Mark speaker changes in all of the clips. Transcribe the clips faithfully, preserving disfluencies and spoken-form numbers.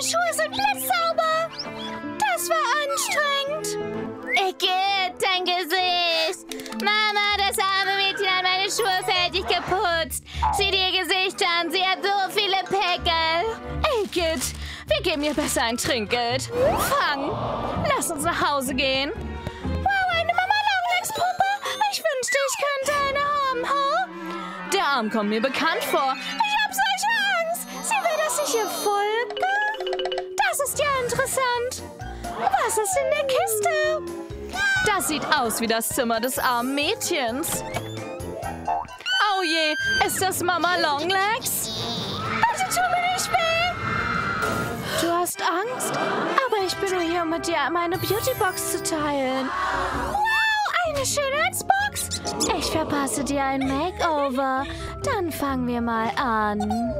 Speaker 1: Schuhe sind blitzsauber. Das war anstrengend. Igitt, dein Gesicht. Mama, das arme Mädchen hat meine Schuhe fertig geputzt. Sieh dir ihr Gesicht an, sie hat so viele Pickel. Igitt, wir geben ihr besser ein Trinkgeld. Fang, lass uns nach Hause gehen. Wow, eine Mama Longlegs-Puppe. Ich wünschte, ich könnte eine haben, ha? Der Arm kommt mir bekannt vor. Ich hab solche Angst. Sie will, dass ich ihr folge? Das ist ja interessant. Was ist in der Kiste? Das sieht aus wie das Zimmer des armen Mädchens. Oh je, ist das Mama Longlegs? Bitte tu mir nicht weh. Du hast Angst? Aber ich bin nur hier, um mit dir meine Beautybox zu teilen. Wow, eine Schönheitsbox? Ich verpasse dir ein Makeover. Dann fangen wir mal an.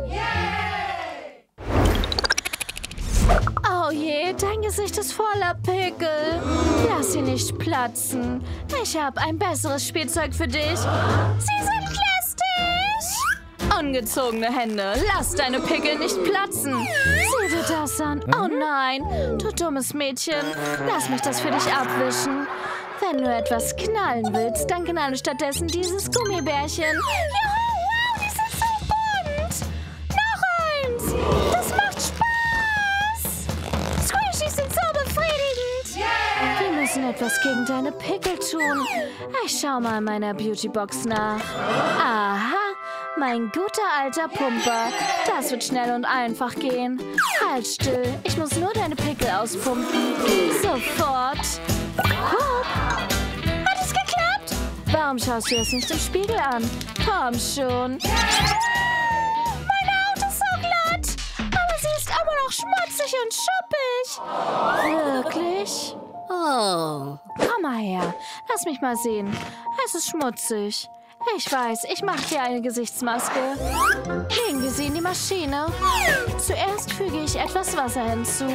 Speaker 1: Oh je, dein Gesicht ist voller Pickel. Lass sie nicht platzen. Ich habe ein besseres Spielzeug für dich. Sie sind lästig. Ungezogene Hände, lass deine Pickel nicht platzen. Sieh dir das an. Oh nein, du dummes Mädchen. Lass mich das für dich abwischen. Wenn du etwas knallen willst, dann knalle stattdessen dieses Gummibärchen. Juhu, wow, die sind so bunt. Noch eins. Das macht Spaß. Squishies sind so befriedigend. Yeah. Wir müssen etwas gegen deine Pickel tun. Ich schau mal in meiner Beautybox nach. Aha, mein guter alter Pumper. Das wird schnell und einfach gehen. Halt still, ich muss nur deine Pickel auspumpen. Sofort. Hup. Hat es geklappt? Warum schaust du das nicht im Spiegel an? Komm schon. Meine Haut ist so glatt. Aber sie ist immer noch schmutzig und schuppig. Wirklich? Oh. Komm mal her. Lass mich mal sehen. Es ist schmutzig. Ich weiß, ich mache dir eine Gesichtsmaske. Legen wir sie in die Maschine. Zuerst füge ich etwas Wasser hinzu.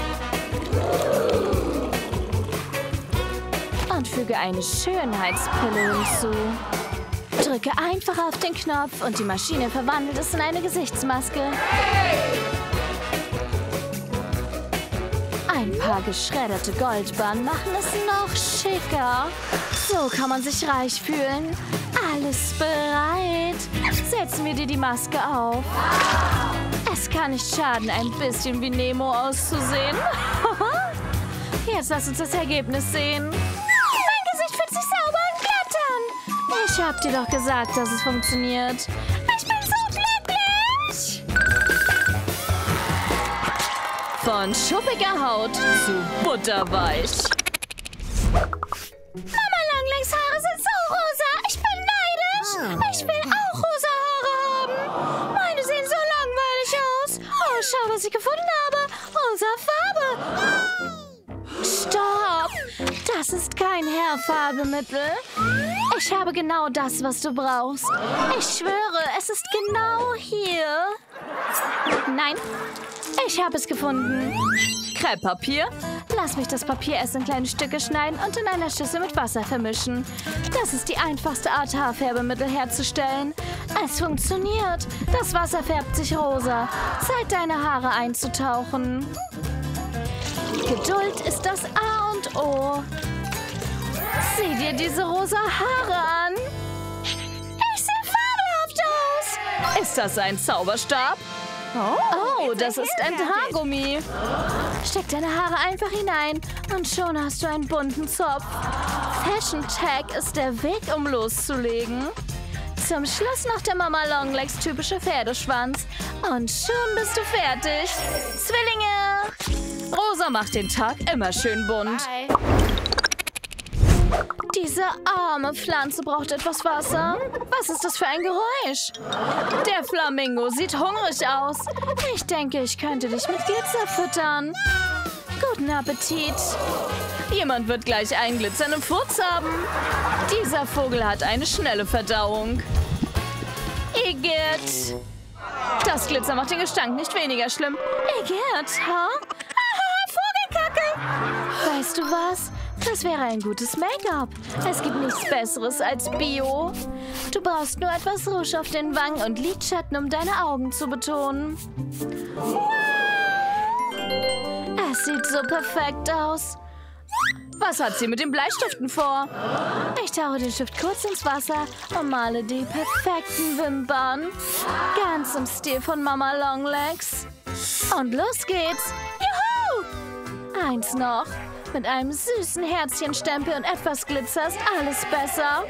Speaker 1: Und füge eine Schönheitspille hinzu. Drücke einfach auf den Knopf und die Maschine verwandelt es in eine Gesichtsmaske. Ein paar geschredderte Goldbarren machen es noch schicker. So kann man sich reich fühlen. Alles bereit. Setzen wir dir die Maske auf. Es kann nicht schaden, ein bisschen wie Nemo auszusehen. Jetzt lass uns das Ergebnis sehen. Mein Gesicht fühlt sich sauber und glatt an. Ich hab dir doch gesagt, dass es funktioniert. Ich bin so glücklich. Von schuppiger Haut zu butterweich. Mama Longlegs Haare sind so rosa. Ich bin neidisch. Ich will auch rosa Haare haben. Meine sehen so langweilig aus. Oh, schau, was ich gefunden habe. Rosa Farbe. Stopp. Das ist kein Haarfarbemittel. Ich habe genau das, was du brauchst. Ich schwöre, es ist genau hier. Nein, ich habe es gefunden. Krepppapier. Lass mich das Papier erst in kleine Stücke schneiden und in einer Schüssel mit Wasser vermischen. Das ist die einfachste Art, Haarfärbemittel herzustellen. Es funktioniert. Das Wasser färbt sich rosa. Zeit, deine Haare einzutauchen. Geduld ist das A und O. Sieh dir diese rosa Haare an. Ich sehe fabelhaft aus. Ist das ein Zauberstab? Oh, das ist ein Haargummi. Steck deine Haare einfach hinein und schon hast du einen bunten Zopf. Fashion Tag ist der Weg, um loszulegen. Zum Schluss noch der Mama Longlegs typische Pferdeschwanz. Und schon bist du fertig. Zwillinge! Rosa macht den Tag immer schön bunt. Bye. Diese arme Pflanze braucht etwas Wasser. Was ist das für ein Geräusch? Der Flamingo sieht hungrig aus. Ich denke, ich könnte dich mit Glitzer füttern. Guten Appetit. Jemand wird gleich einen glitzernden Furz haben. Dieser Vogel hat eine schnelle Verdauung. Igitt. Das Glitzer macht den Gestank nicht weniger schlimm. Igitt, ha? Aha, Vogelkacke. Weißt du was? Das wäre ein gutes Make-up. Es gibt nichts Besseres als Bio. Du brauchst nur etwas Rouge auf den Wangen und Lidschatten, um deine Augen zu betonen. Wow! sieht so perfekt aus. Was hat sie mit den Bleistiften vor? Ich tauche den Stift kurz ins Wasser und male die perfekten Wimpern. Ganz im Stil von Mama Longlegs. Und los geht's. Juhu! Eins noch. Mit einem süßen Herzchenstempel und etwas Glitzer ist alles besser.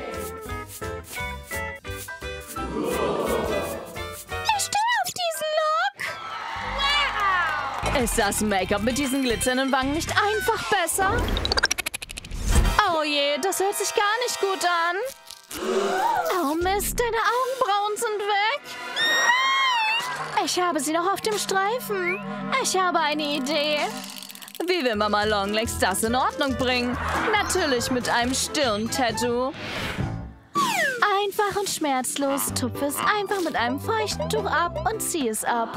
Speaker 1: Ich stehe auf diesen Look. Wow! Ist das Make-up mit diesen glitzernden Wangen nicht einfach besser? Oh je, das hört sich gar nicht gut an. Oh Mist, deine Augenbrauen sind weg. Ich habe sie noch auf dem Streifen. Ich habe eine Idee. Wie will Mama Longlegs das in Ordnung bringen? Natürlich mit einem Stirn-Tattoo. Einfach und schmerzlos tupfe es einfach mit einem feuchten Tuch ab und ziehe es ab.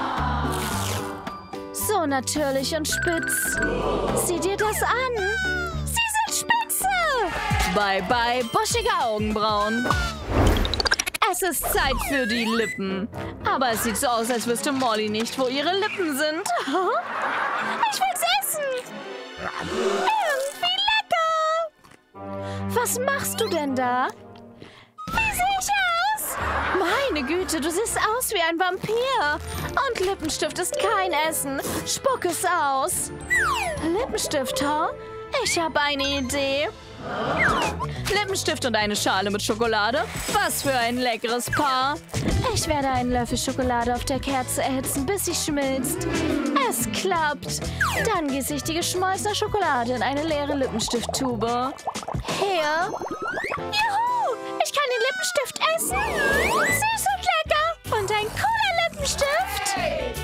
Speaker 1: So natürlich und spitz. Sieh dir das an. Sie sind spitze. Bye bye, buschige Augenbrauen. Es ist Zeit für die Lippen. Aber es sieht so aus, als wüsste Molly nicht, wo ihre Lippen sind. Ich will's essen. Irgendwie lecker. Was machst du denn da? Wie sehe ich aus? Meine Güte, du siehst aus wie ein Vampir. Und Lippenstift ist kein Essen. Spuck es aus. Lippenstift, huh? Ich habe eine Idee. Lippenstift und eine Schale mit Schokolade? Was für ein leckeres Paar. Ich werde einen Löffel Schokolade auf der Kerze erhitzen, bis sie schmilzt. Es klappt. Dann gieße ich die geschmolzene Schokolade in eine leere Lippenstifttube. Hier. Juhu! Ich kann den Lippenstift essen. Süß und lecker. Und ein cooler Lippenstift.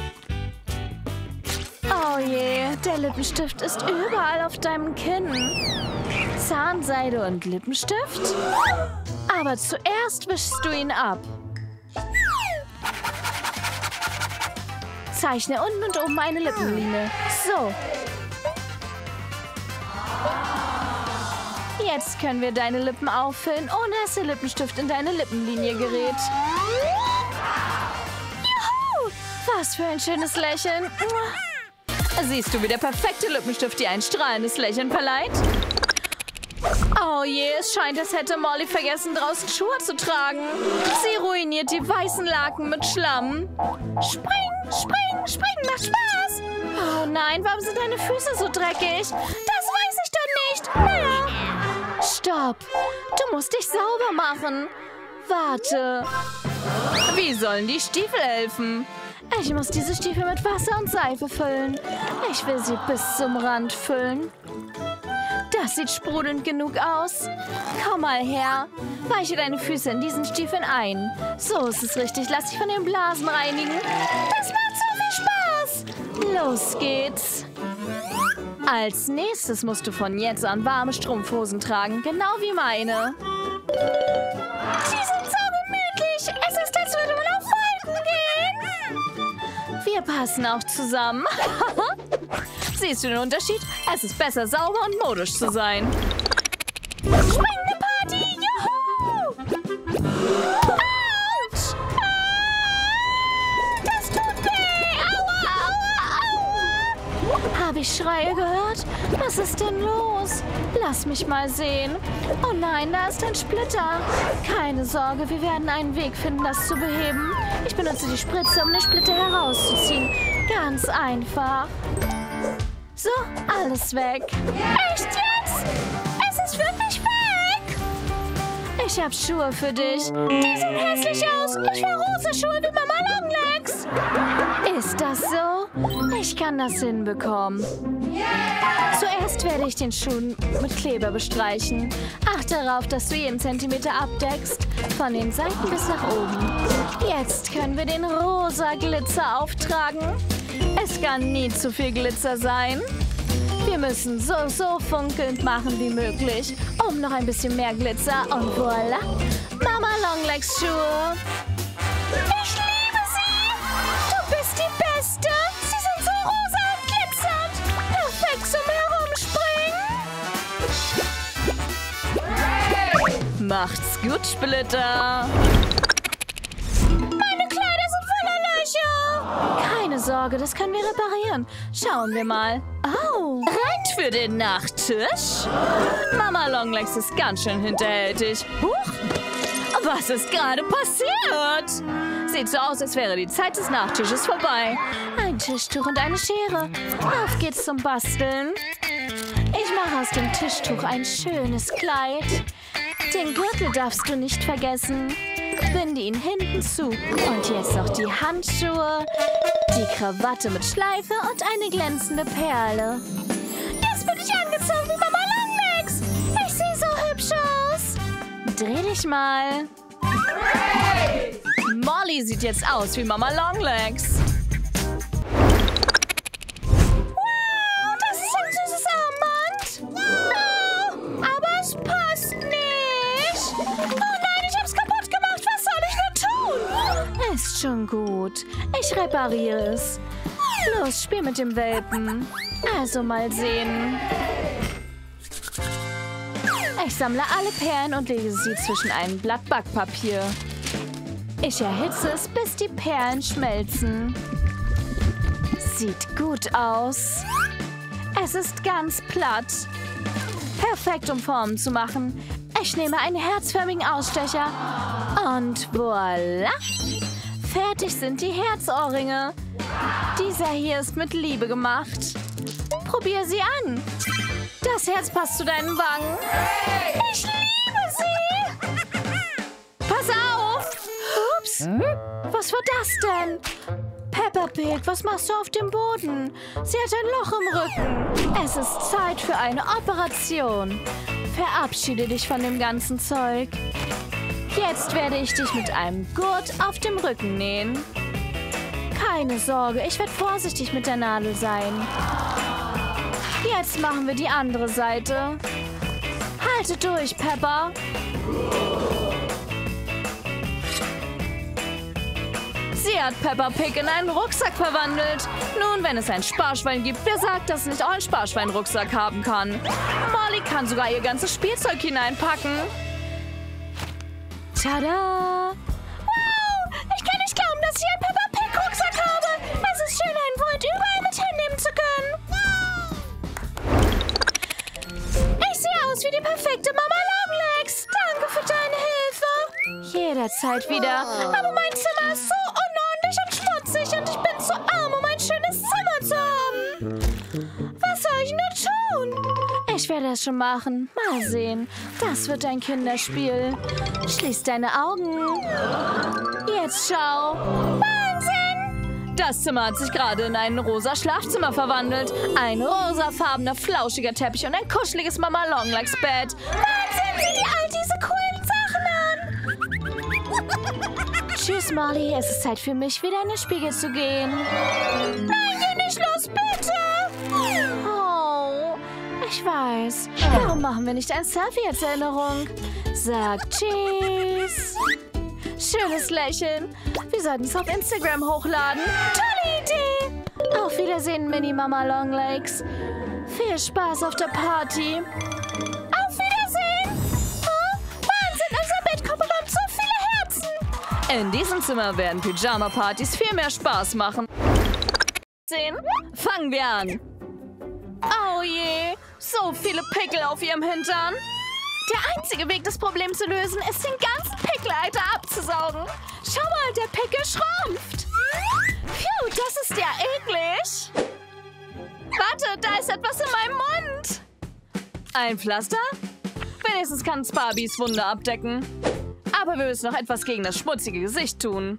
Speaker 1: Oh je, der Lippenstift ist überall auf deinem Kinn. Zahnseide und Lippenstift? Aber zuerst wischst du ihn ab. Zeichne unten und oben eine Lippenlinie. So. Jetzt können wir deine Lippen auffüllen, ohne dass der Lippenstift in deine Lippenlinie gerät. Juhu! Was für ein schönes Lächeln. Siehst du, wie der perfekte Lippenstift dir ein strahlendes Lächeln verleiht? Oh je, es scheint, als hätte Molly vergessen, draußen Schuhe zu tragen. Sie ruiniert die weißen Laken mit Schlamm. Springen, springen, springen, macht Spaß. Oh nein, warum sind deine Füße so dreckig? Das weiß ich doch nicht. Naja. Stopp, du musst dich sauber machen. Warte. Wie sollen die Stiefel helfen? Ich muss diese Stiefel mit Wasser und Seife füllen. Ich will sie bis zum Rand füllen. Das sieht sprudelnd genug aus. Komm mal her. Weiche deine Füße in diesen Stiefeln ein. So ist es richtig. Lass dich von den Blasen reinigen. Das macht so viel Spaß. Los geht's. Als nächstes musst du von jetzt an warme Strumpfhosen tragen. Genau wie meine. Die sind so gemütlich. Es ist, als würde man auf Wolken gehen. Wir passen auch zusammen. Siehst du den Unterschied? Es ist besser, sauber und modisch zu sein. Springende Party! Juhu! Autsch! Ah, das tut weh! Aua, aua, aua! Habe ich Schreie gehört? Was ist denn los? Lass mich mal sehen. Oh nein, da ist ein Splitter. Keine Sorge, wir werden einen Weg finden, das zu beheben. Ich benutze die Spritze, um den Splitter herauszuziehen. Ganz einfach. So, alles weg. Echt jetzt? Es ist wirklich weg! Ich habe Schuhe für dich. Die sehen hässlich aus. Ich will rosa Schuhe wie Mama Longlegs. Ist das so? Ich kann das hinbekommen. Zuerst werde ich den Schuh mit Kleber bestreichen. Achte darauf, dass du jeden Zentimeter abdeckst. Von den Seiten bis nach oben. Jetzt können wir den rosa Glitzer auftragen. Es kann nie zu viel Glitzer sein. Wir müssen so, so funkelnd machen wie möglich. Um noch ein bisschen mehr Glitzer. Und voilà. Mama Longlegs Schuhe. Ich liebe sie. Du bist die Beste. Sie sind so rosa und glitzernd. Perfekt zum Herumspringen. Macht's gut, Splitter. Meine Kleider sind voller Löcher. Keine Sorge. Sorge, das können wir reparieren. Schauen wir mal. Oh, reicht für den Nachttisch? Mama Longlegs ist ganz schön hinterhältig. Huch, was ist gerade passiert? Sieht so aus, als wäre die Zeit des Nachttisches vorbei. Ein Tischtuch und eine Schere. Auf geht's zum Basteln. Ich mache aus dem Tischtuch ein schönes Kleid. Den Gürtel darfst du nicht vergessen. Binde ihn hinten zu. Und jetzt noch die Handschuhe, die Krawatte mit Schleife und eine glänzende Perle. Jetzt bin ich angezogen wie Mama Longlegs. Ich sehe so hübsch aus. Dreh dich mal. Molly sieht jetzt aus wie Mama Longlegs. Wow, das ist ein süßes Armband. Wow, aber es passt nicht. Oh nein, ich hab's kaputt gemacht. Was soll ich nur tun? Ist schon gut. Ich repariere es. Los, spiel mit dem Welpen. Also mal sehen. Ich sammle alle Perlen und lege sie zwischen ein Blatt Backpapier. Ich erhitze es, bis die Perlen schmelzen. Sieht gut aus. Es ist ganz platt. Perfekt, um Formen zu machen. Ich nehme einen herzförmigen Ausstecher. Und voilà. Fertig sind die Herzohrringe. Dieser hier ist mit Liebe gemacht. Probier sie an. Das Herz passt zu deinen Wangen. Ich liebe sie. Pass auf. Ups. Was war das denn? Peppa Pig, was machst du auf dem Boden? Sie hat ein Loch im Rücken. Es ist Zeit für eine Operation. Verabschiede dich von dem ganzen Zeug. Jetzt werde ich dich mit einem Gurt auf dem Rücken nähen. Keine Sorge, ich werde vorsichtig mit der Nadel sein. Jetzt machen wir die andere Seite. Halte durch, Peppa. Sie hat Peppa Pig in einen Rucksack verwandelt. Nun, wenn es ein Sparschwein gibt, wer sagt, dass es nicht auch einen Sparschwein-Rucksack haben kann? Molly kann sogar ihr ganzes Spielzeug hineinpacken. Tada! Wow! Ich kann nicht glauben, dass ich einen Peppa Pig-Rucksack habe. Es ist schön, einen Freund überall mit hinnehmen zu können. Ich sehe aus wie die perfekte Mama Longlegs. Danke für deine Hilfe. Jederzeit wieder. Aber mein Zimmer ist so unordentlich und schmutzig und ich bin zu arm, um ein schönes Zimmer zu haben. Was soll ich nur tun? Ich werde es schon machen. Mal sehen. Das wird ein Kinderspiel. Schließ deine Augen. Jetzt schau. Wahnsinn! Das Zimmer hat sich gerade in ein rosa Schlafzimmer verwandelt. Ein rosafarbener, flauschiger Teppich und ein kuscheliges Mama Longlegs Bett. Wahnsinn! Sieh dir all diese coolen Sachen an. Tschüss, Molly. Es ist Zeit für mich, wieder in den Spiegel zu gehen. Nein, geh nicht los, bitte! Oh, ich weiß. Warum machen wir nicht ein Selfie als Erinnerung? Sag Tschüss. Schönes Lächeln. Wir sollten es auf Instagram hochladen. Tolle Idee. Auf Wiedersehen, Mini-Mama Longlegs. Viel Spaß auf der Party. Auf Wiedersehen. Oh, Wahnsinn, unser Bett kommt und so viele Herzen. In diesem Zimmer werden Pyjama-Partys viel mehr Spaß machen. Sehen? Fangen wir an. Oh je, so viele Pickel auf ihrem Hintern. Der einzige Weg, das Problem zu lösen, ist, den ganzen Pickeleiter abzusaugen. Schau mal, der Pickel schrumpft. Phew, das ist ja eklig. Warte, da ist etwas in meinem Mund. Ein Pflaster? Wenigstens kann es Barbies Wunde abdecken. Aber wir müssen noch etwas gegen das schmutzige Gesicht tun.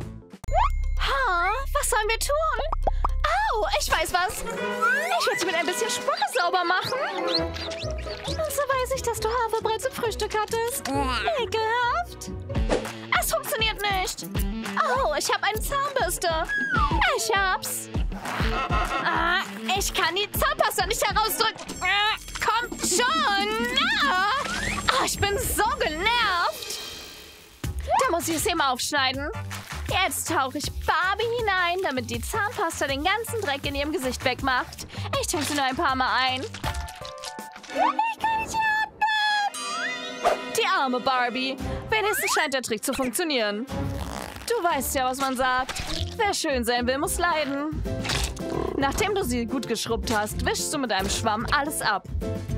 Speaker 1: Ha, was sollen wir tun? Au, ich weiß was. Ich werde sie mit ein bisschen Spucke sauber machen. So weiß ich, dass du Haferbrei zum Frühstück hattest. Ekelhaft. Es funktioniert nicht. Oh, ich habe eine Zahnbürste. Ich hab's. Ah, ich kann die Zahnpasta nicht herausdrücken. Ah, kommt schon. Ah, oh, ich bin so genervt. Da muss ich es eben aufschneiden. Jetzt tauche ich Barbie hinein, damit die Zahnpasta den ganzen Dreck in ihrem Gesicht wegmacht. Ich tue sie nur ein paar Mal ein. Ich kann nicht atmen. Die arme Barbie. Wenigstens scheint der Trick zu funktionieren. Du weißt ja, was man sagt. Wer schön sein will, muss leiden. Nachdem du sie gut geschrubbt hast, wischst du mit einem Schwamm alles ab.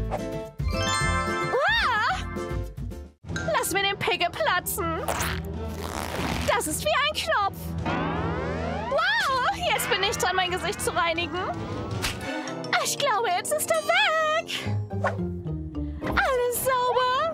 Speaker 1: Uah! Lass mir den Pickel platzen. Das ist wie ein Knopf. Wow, jetzt bin ich dran, mein Gesicht zu reinigen. Ich glaube, jetzt ist er weg. Alles sauber.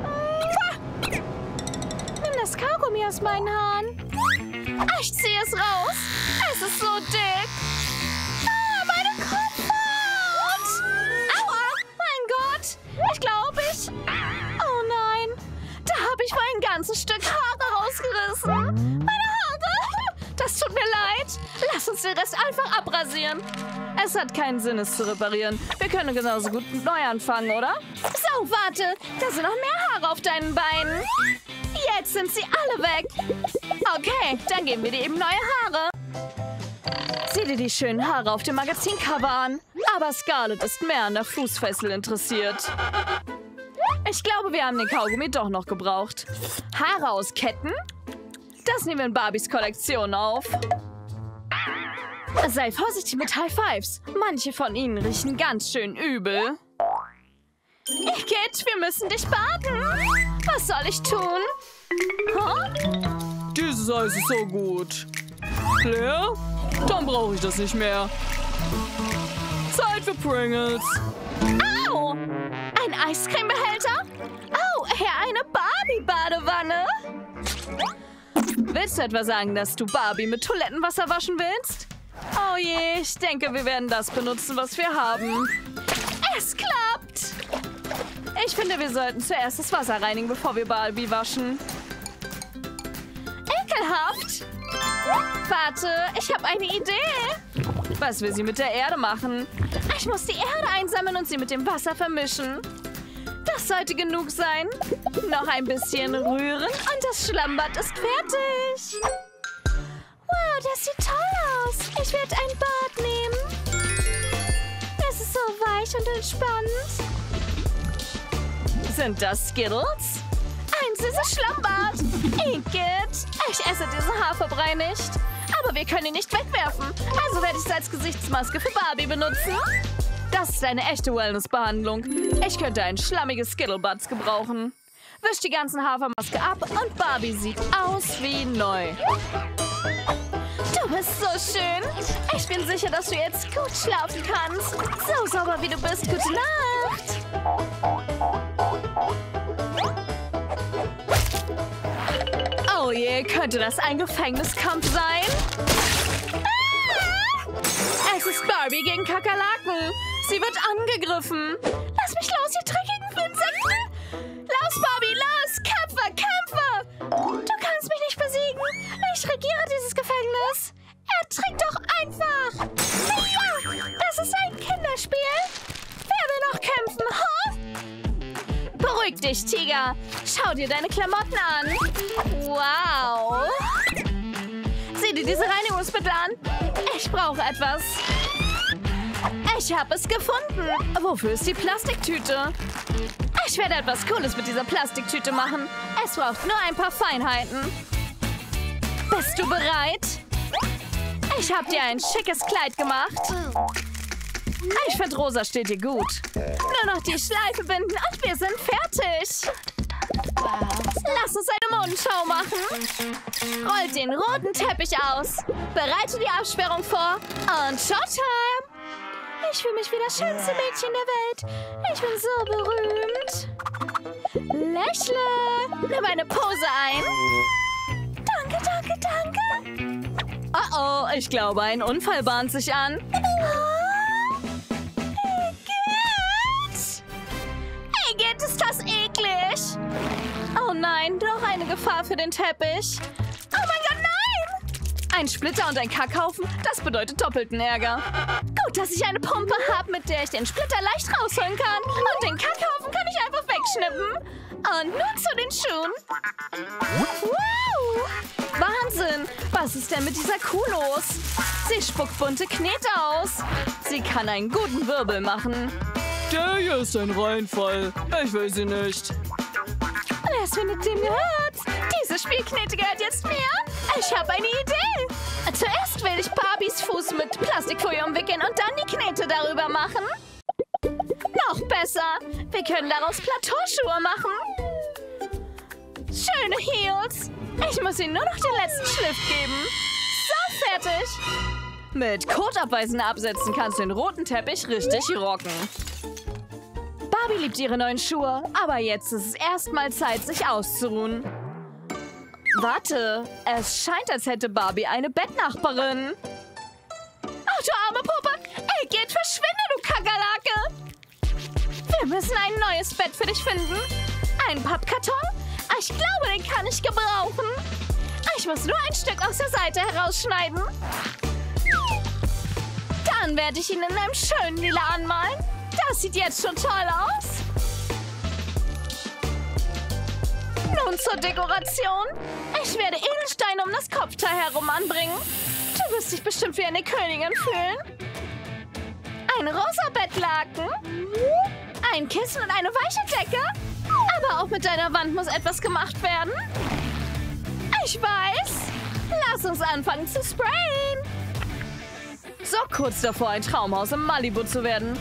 Speaker 1: Nimm das Kaugummi aus meinen Haaren. Ich ziehe es raus. Es ist so dick. Ah, meine Kopfhaut. Aua, mein Gott. Ich glaube, ich... Oh nein. Da habe ich wohl ein ganzes Stück Haare rausgerissen. Meine Haare. Das tut mir leid. Lass uns den Rest einfach abrasieren. Es hat keinen Sinn, es zu reparieren. Wir können genauso gut neu anfangen, oder? So, warte. Da sind noch mehr Haare auf deinen Beinen. Jetzt sind sie alle weg. Okay, dann geben wir dir eben neue Haare. Sieh dir die schönen Haare auf dem Magazincover an. Aber Scarlett ist mehr an der Fußfessel interessiert. Ich glaube, wir haben den Kaugummi doch noch gebraucht. Haare aus Ketten? Das nehmen wir in Barbies Kollektion auf. Sei vorsichtig mit High Fives. Manche von ihnen riechen ganz schön übel. Igitt, wir müssen dich baden. Was soll ich tun? Huh?
Speaker 2: Dieses Eis ist so gut. Leer? Dann brauche ich das nicht mehr. Zeit für Pringles.
Speaker 1: Au! Ein Eiscremebehälter? Oh, eher eine Barbie-Badewanne. Willst du etwa sagen, dass du Barbie mit Toilettenwasser waschen willst? Oh je, ich denke, wir werden das benutzen, was wir haben. Es klappt! Ich finde, wir sollten zuerst das Wasser reinigen, bevor wir Barbie waschen. Ekelhaft! Warte, ich habe eine Idee. Was will sie mit der Erde machen? Ich muss die Erde einsammeln und sie mit dem Wasser vermischen. Das sollte genug sein. Noch ein bisschen rühren und das Schlammbad ist fertig. Wow, das sieht toll aus. Ich werde ein Bad nehmen. Es ist so weich und entspannt. Sind das Skittles? Ein süßes Schlammbad. Igitt. Ich esse diesen Haferbrei nicht. Aber wir können ihn nicht wegwerfen. Also werde ich es als Gesichtsmaske für Barbie benutzen. Das ist eine echte Wellness-Behandlung. Ich könnte ein schlammiges Skittle-Buds gebrauchen. Wisch die ganzen Hafermaske ab und Barbie sieht aus wie neu. Du bist so schön. Ich bin sicher, dass du jetzt gut schlafen kannst. So sauber wie du bist. Gute Nacht. Oh je, könnte das ein Gefängniskampf sein? Ah! Es ist Barbie gegen Kakerlaken. Sie wird angegriffen. Lass mich los, ihr dreckigen Insekten. Los, Barbie, los. Kämpfe, kämpfe. Du kannst mich nicht besiegen. Ich regiere dieses Gefängnis. Ertrink doch einfach. Ja, das ist ein Kinderspiel. Wer will noch kämpfen, huh? Beruhig dich, Tiger. Schau dir deine Klamotten an. Wow. Sieh dir diese Reinigungsmittel an. Ich brauche etwas. Ich habe es gefunden. Wofür ist die Plastiktüte? Ich werde etwas Cooles mit dieser Plastiktüte machen. Es braucht nur ein paar Feinheiten. Bist du bereit? Ich habe dir ein schickes Kleid gemacht. Ich finde, rosa steht dir gut. Nur noch die Schleife binden und wir sind fertig. Lass uns eine Modenschau machen. Rollt den roten Teppich aus. Bereite die Absperrung vor. Und Showtime. Ich fühle mich wie das schönste Mädchen der Welt. Ich bin so berühmt. Lächle. Nimm eine Pose ein. Danke, danke, danke. Oh oh, ich glaube, ein Unfall bahnt sich an. Igitt. Igitt, ist das eklig. Oh nein, doch eine Gefahr für den Teppich. Oh mein Gott, nein! Ein Splitter und ein Kackhaufen, das bedeutet doppelten Ärger. Gut, dass ich eine Pumpe habe, mit der ich den Splitter leicht rausholen kann. Und den Kackhaufen kann ich einfach wegschnippen. Und nun zu den Schuhen. Wow! Wahnsinn! Was ist denn mit dieser Kuh los? Sie spuckt bunte Knete aus. Sie kann einen guten Wirbel machen.
Speaker 2: Der hier ist ein Reinfall. Ich will sie nicht.
Speaker 1: Wer findet den gehört? Diese Spielknete gehört jetzt mir. Ich habe eine Idee. Jetzt will ich Barbies Fuß mit Plastikfolie umwickeln und dann die Knete darüber machen. Noch besser. Wir können daraus Plateauschuhe machen. Schöne Heels. Ich muss ihnen nur noch den letzten Schliff geben. So, fertig.
Speaker 2: Mit Kotabweisen absetzen kannst du den roten Teppich richtig rocken.
Speaker 1: Barbie liebt ihre neuen Schuhe, aber jetzt ist es erstmal Zeit, sich auszuruhen.
Speaker 2: Warte, es scheint, als hätte Barbie eine Bettnachbarin.
Speaker 1: Ach, du arme Puppe. Ey, geht, verschwinde, du Kakerlake. Wir müssen ein neues Bett für dich finden. Einen Pappkarton? Ich glaube, den kann ich gebrauchen. Ich muss nur ein Stück aus der Seite herausschneiden. Dann werde ich ihn in einem schönen Lila anmalen. Das sieht jetzt schon toll aus. Nun zur Dekoration. Ich werde Edelsteine um das Kopfteil herum anbringen. Du wirst dich bestimmt wie eine Königin fühlen. Ein rosa Bettlaken. Ein Kissen und eine weiche Decke. Aber auch mit deiner Wand muss etwas gemacht werden. Ich weiß. Lass uns anfangen zu sprayen.
Speaker 2: So kurz davor, ein Traumhaus im Malibu zu werden.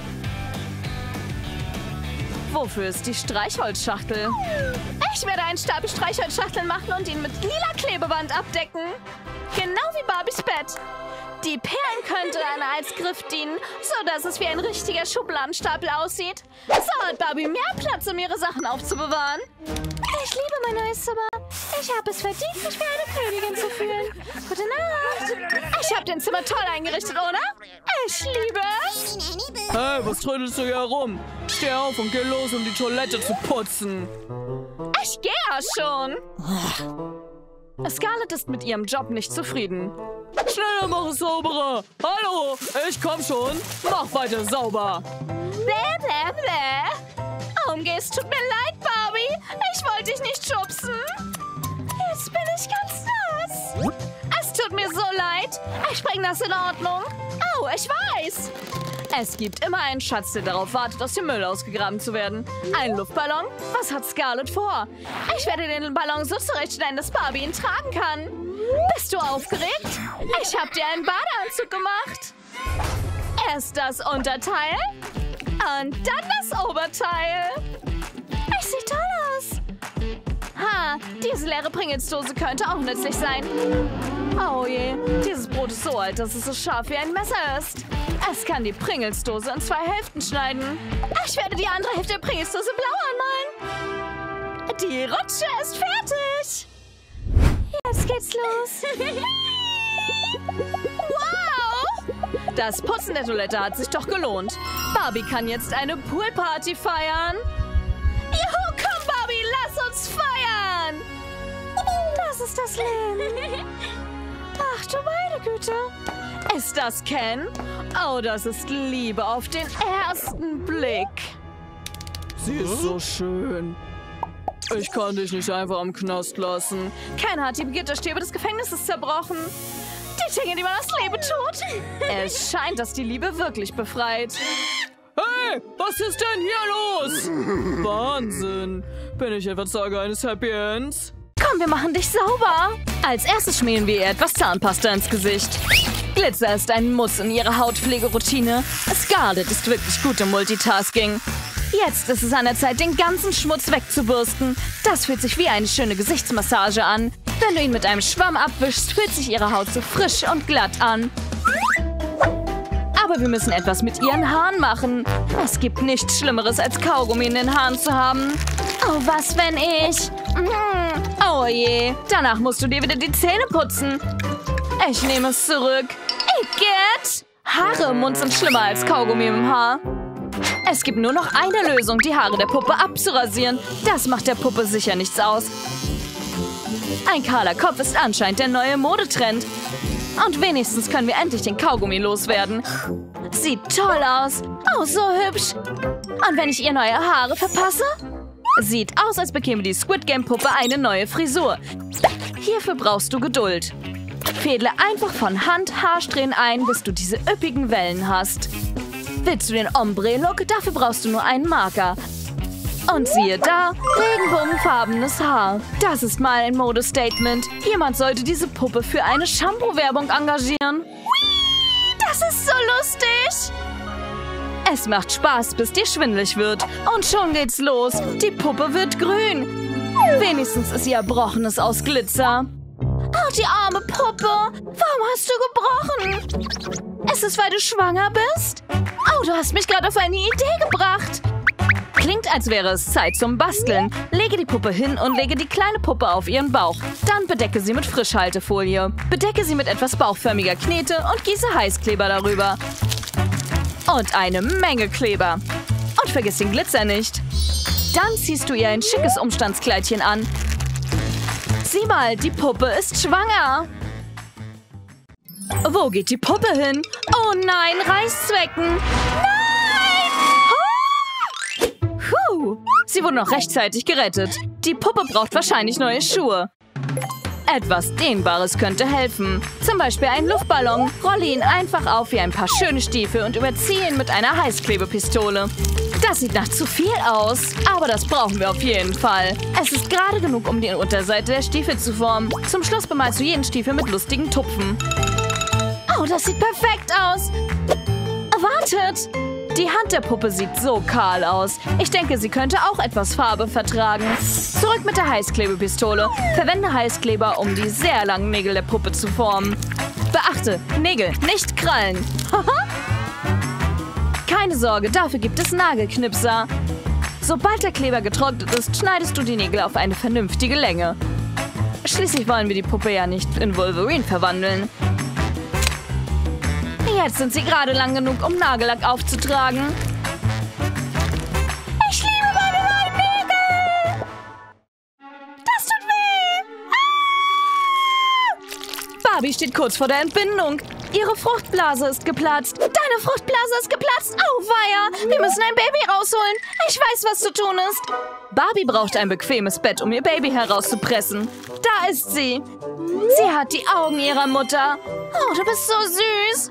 Speaker 2: Wofür ist die Streichholzschachtel?
Speaker 1: Ich werde einen Stapel Streichholzschachteln machen und ihn mit lila Klebeband abdecken. Genau wie Barbies Bett. Die Perlen könnte dann als Griff dienen, sodass es wie ein richtiger Schubladenstapel aussieht. So hat Barbie mehr Platz, um ihre Sachen aufzubewahren. Ich liebe mein neues Zimmer. Ich habe es verdient, mich wie eine Königin zu fühlen. Gute Nacht. Ich habe den Zimmer toll eingerichtet, oder? Ich liebe es.
Speaker 2: Hey, was trödelst du hier herum? Steh auf und geh los, um die Toilette zu putzen.
Speaker 1: Ich gehe ja schon.
Speaker 2: Scarlett ist mit ihrem Job nicht zufrieden. Schneller, mach es sauberer. Hallo, ich komm schon. Mach weiter sauber.
Speaker 1: Bläh, bläh, bläh. Umgehst, tut mir leid, Barbie. Ich wollte dich nicht schubsen. Jetzt bin ich ganz nass. Es tut mir so leid. Ich bring das in Ordnung. Oh, ich weiß.
Speaker 2: Es gibt immer einen Schatz, der darauf wartet, aus dem Müll ausgegraben zu werden. Ein Luftballon? Was hat Scarlett vor?
Speaker 1: Ich werde den Ballon so zurechtstellen, dass Barbie ihn tragen kann. Bist du aufgeregt? Ich habe dir einen Badeanzug gemacht. Erst das Unterteil und dann das Oberteil. Ich sehe toll aus. Ha, diese leere Pringles-Dose könnte auch nützlich sein.
Speaker 2: Oh je, dieses Brot ist so alt, dass es so scharf wie ein Messer ist. Es kann die Pringles-Dose in zwei Hälften schneiden.
Speaker 1: Ich werde die andere Hälfte der Pringles-Dose blau anmalen. Die Rutsche ist fertig. Jetzt geht's los. Wow!
Speaker 2: Das Putzen der Toilette hat sich doch gelohnt. Barbie kann jetzt eine Poolparty feiern.
Speaker 1: Juhu, komm Barbie, lass uns feiern. Das ist das Leben. Ach du meine Güte.
Speaker 2: Ist das Ken? Oh, das ist Liebe auf den ersten Blick. Sie ist so schön. Ich kann dich nicht einfach im Knast lassen. Ken hat die Gitterstäbe des Gefängnisses zerbrochen.
Speaker 1: Die Dinge, die man aus Liebe tut.
Speaker 2: Es scheint, dass die Liebe wirklich befreit. Hey, was ist denn hier los? Wahnsinn. Bin ich etwa Zeuge eines Happy Ends?
Speaker 1: Komm, wir machen dich sauber.
Speaker 2: Als erstes schmieren wir ihr etwas Zahnpasta ins Gesicht. Glitzer ist ein Muss in ihrer Hautpflegeroutine. Scarlett ist wirklich gut im Multitasking. Jetzt ist es an der Zeit, den ganzen Schmutz wegzubürsten. Das fühlt sich wie eine schöne Gesichtsmassage an. Wenn du ihn mit einem Schwamm abwischst, fühlt sich ihre Haut so frisch und glatt an. Aber wir müssen etwas mit ihren Haaren machen. Es gibt nichts Schlimmeres, als Kaugummi in den Haaren zu haben.
Speaker 1: Oh, was, wenn ich...
Speaker 2: Oh je, danach musst du dir wieder die Zähne putzen. Ich nehme es zurück. Igitt! Haare im Mund sind schlimmer als Kaugummi im Haar. Es gibt nur noch eine Lösung, die Haare der Puppe abzurasieren. Das macht der Puppe sicher nichts aus. Ein kahler Kopf ist anscheinend der neue Modetrend. Und wenigstens können wir endlich den Kaugummi loswerden. Sieht toll aus. Oh, so hübsch. Und wenn ich ihr neue Haare verpasse? Sieht aus, als bekäme die Squid Game Puppe eine neue Frisur. Hierfür brauchst du Geduld. Fädle einfach von Hand Haarsträhnen ein, bis du diese üppigen Wellen hast. Willst du den Ombre-Look? Dafür brauchst du nur einen Marker. Und siehe da, regenbogenfarbenes Haar. Das ist mal ein Modestatement. Jemand sollte diese Puppe für eine Shampoo-Werbung engagieren.
Speaker 1: Das ist so lustig.
Speaker 2: Es macht Spaß, bis dir schwindelig wird. Und schon geht's los. Die Puppe wird grün. Wenigstens ist ihr Erbrochenes aus Glitzer.
Speaker 1: Oh, die arme Puppe. Warum hast du gebrochen? Ist es, weil du schwanger bist? Oh, du hast mich gerade auf eine Idee gebracht.
Speaker 2: Klingt, als wäre es Zeit zum Basteln. Lege die Puppe hin und lege die kleine Puppe auf ihren Bauch. Dann bedecke sie mit Frischhaltefolie. Bedecke sie mit etwas bauchförmiger Knete und gieße Heißkleber darüber. Und eine Menge Kleber. Und vergiss den Glitzer nicht. Dann ziehst du ihr ein schickes Umstandskleidchen an. Sieh mal, die Puppe ist schwanger. Wo geht die Puppe hin? Oh nein, Reißzwecken. Puh, sie wurde noch rechtzeitig gerettet. Die Puppe braucht wahrscheinlich neue Schuhe. Etwas Dehnbares könnte helfen. Zum Beispiel ein Luftballon. Rolle ihn einfach auf wie ein paar schöne Stiefel und überziehe ihn mit einer Heißklebepistole. Das sieht nach zu viel aus, aber das brauchen wir auf jeden Fall. Es ist gerade genug, um die Unterseite der Stiefel zu formen. Zum Schluss bemalst du jeden Stiefel mit lustigen Tupfen.
Speaker 1: Oh, das sieht perfekt aus.
Speaker 2: Wartet! Die Hand der Puppe sieht so kahl aus. Ich denke, sie könnte auch etwas Farbe vertragen. Zurück mit der Heißklebepistole. Verwende Heißkleber, um die sehr langen Nägel der Puppe zu formen. Beachte, Nägel, nicht Krallen. Keine Sorge, dafür gibt es Nagelknipser. Sobald der Kleber getrocknet ist, schneidest du die Nägel auf eine vernünftige Länge. Schließlich wollen wir die Puppe ja nicht in Wolverine verwandeln. Jetzt sind sie gerade lang genug, um Nagellack aufzutragen.
Speaker 1: Ich liebe meine neuen Nägel! Das tut weh!
Speaker 2: Ah! Barbie steht kurz vor der Entbindung. Ihre Fruchtblase ist geplatzt.
Speaker 1: Deine Fruchtblase ist geplatzt. Auweia! Wir müssen ein Baby rausholen. Ich weiß, was zu tun ist.
Speaker 2: Barbie braucht ein bequemes Bett, um ihr Baby herauszupressen. Da ist sie. Sie hat die Augen ihrer Mutter.
Speaker 1: Oh, du bist so süß.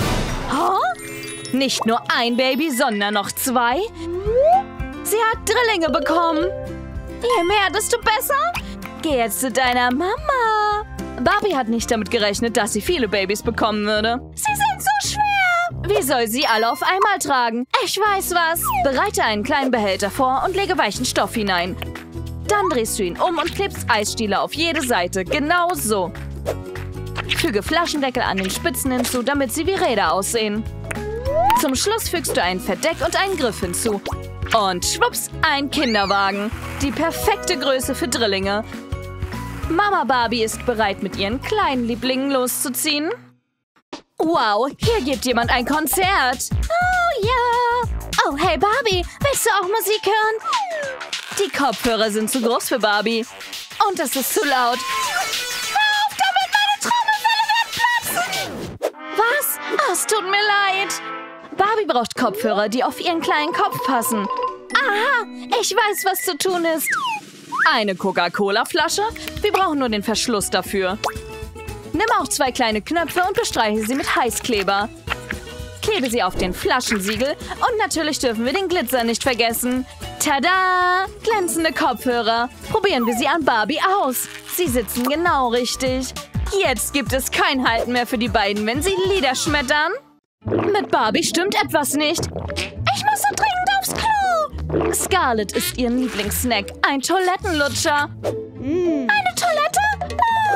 Speaker 2: Oh? Nicht nur ein Baby, sondern noch zwei? Sie hat Drillinge bekommen.
Speaker 1: Je mehr, desto besser.
Speaker 2: Geh jetzt zu deiner Mama. Barbie hat nicht damit gerechnet, dass sie viele Babys bekommen würde.
Speaker 1: Sie sind so schwer.
Speaker 2: Wie soll sie alle auf einmal tragen?
Speaker 1: Ich weiß was.
Speaker 2: Bereite einen kleinen Behälter vor und lege weichen Stoff hinein. Dann drehst du ihn um und klebst Eisstiele auf jede Seite. Genau so. Füge Flaschendeckel an den Spitzen hinzu, damit sie wie Räder aussehen. Zum Schluss fügst du einen Verdeck und einen Griff hinzu. Und schwupps, ein Kinderwagen. Die perfekte Größe für Drillinge. Mama Barbie ist bereit, mit ihren kleinen Lieblingen loszuziehen. Wow, hier gibt jemand ein Konzert.
Speaker 1: Oh ja. Oh, hey Barbie, willst du auch Musik hören?
Speaker 2: Die Kopfhörer sind zu groß für Barbie. Und es ist zu laut.
Speaker 1: Hör auf damit, meine Trommelfelle werden platzen.
Speaker 2: Was? Oh, es tut mir leid. Barbie braucht Kopfhörer, die auf ihren kleinen Kopf passen.
Speaker 1: Aha, ich weiß, was zu tun ist.
Speaker 2: Eine Coca-Cola-Flasche? Wir brauchen nur den Verschluss dafür. Nimm auch zwei kleine Knöpfe und bestreiche sie mit Heißkleber. Klebe sie auf den Flaschensiegel und natürlich dürfen wir den Glitzer nicht vergessen. Tada! Glänzende Kopfhörer. Probieren wir sie an Barbie aus. Sie sitzen genau richtig. Jetzt gibt es kein Halten mehr für die beiden, wenn sie Lieder schmettern. Mit Barbie stimmt etwas nicht.
Speaker 1: Ich muss so dringend aufs Klo.
Speaker 2: Scarlett isst ihren Lieblingssnack, ein Toilettenlutscher.
Speaker 1: Mm. Eine Toilette?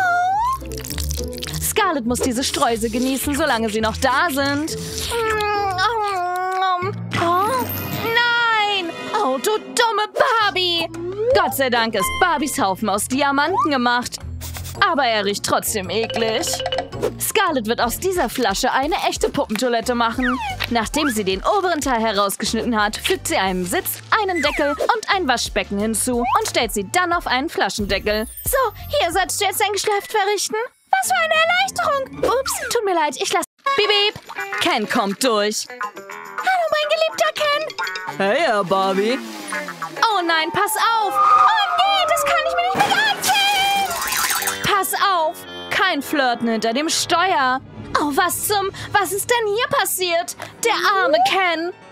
Speaker 1: Oh.
Speaker 2: Scarlett muss diese Streusel genießen, solange sie noch da sind.
Speaker 1: Oh, nein!
Speaker 2: Oh, du dumme Barbie! Gott sei Dank ist Barbies Haufen aus Diamanten gemacht. Aber er riecht trotzdem eklig. Scarlett wird aus dieser Flasche eine echte Puppentoilette machen. Nachdem sie den oberen Teil herausgeschnitten hat, fügt sie einen Sitz, einen Deckel und ein Waschbecken hinzu und stellt sie dann auf einen Flaschendeckel.
Speaker 1: So, hier sollst du jetzt dein Geschäft verrichten. Was für eine Erleichterung. Ups, tut mir leid, ich lasse...
Speaker 2: Piep, piep. Ken kommt durch.
Speaker 1: Hallo, mein geliebter Ken.
Speaker 2: Hey, Barbie. Oh nein, pass auf.
Speaker 1: Oh nee, das kann ich mir nicht mit ansehen.
Speaker 2: Pass auf. Kein Flirten hinter dem Steuer. Oh, was zum... Was ist denn hier passiert? Der arme Ken.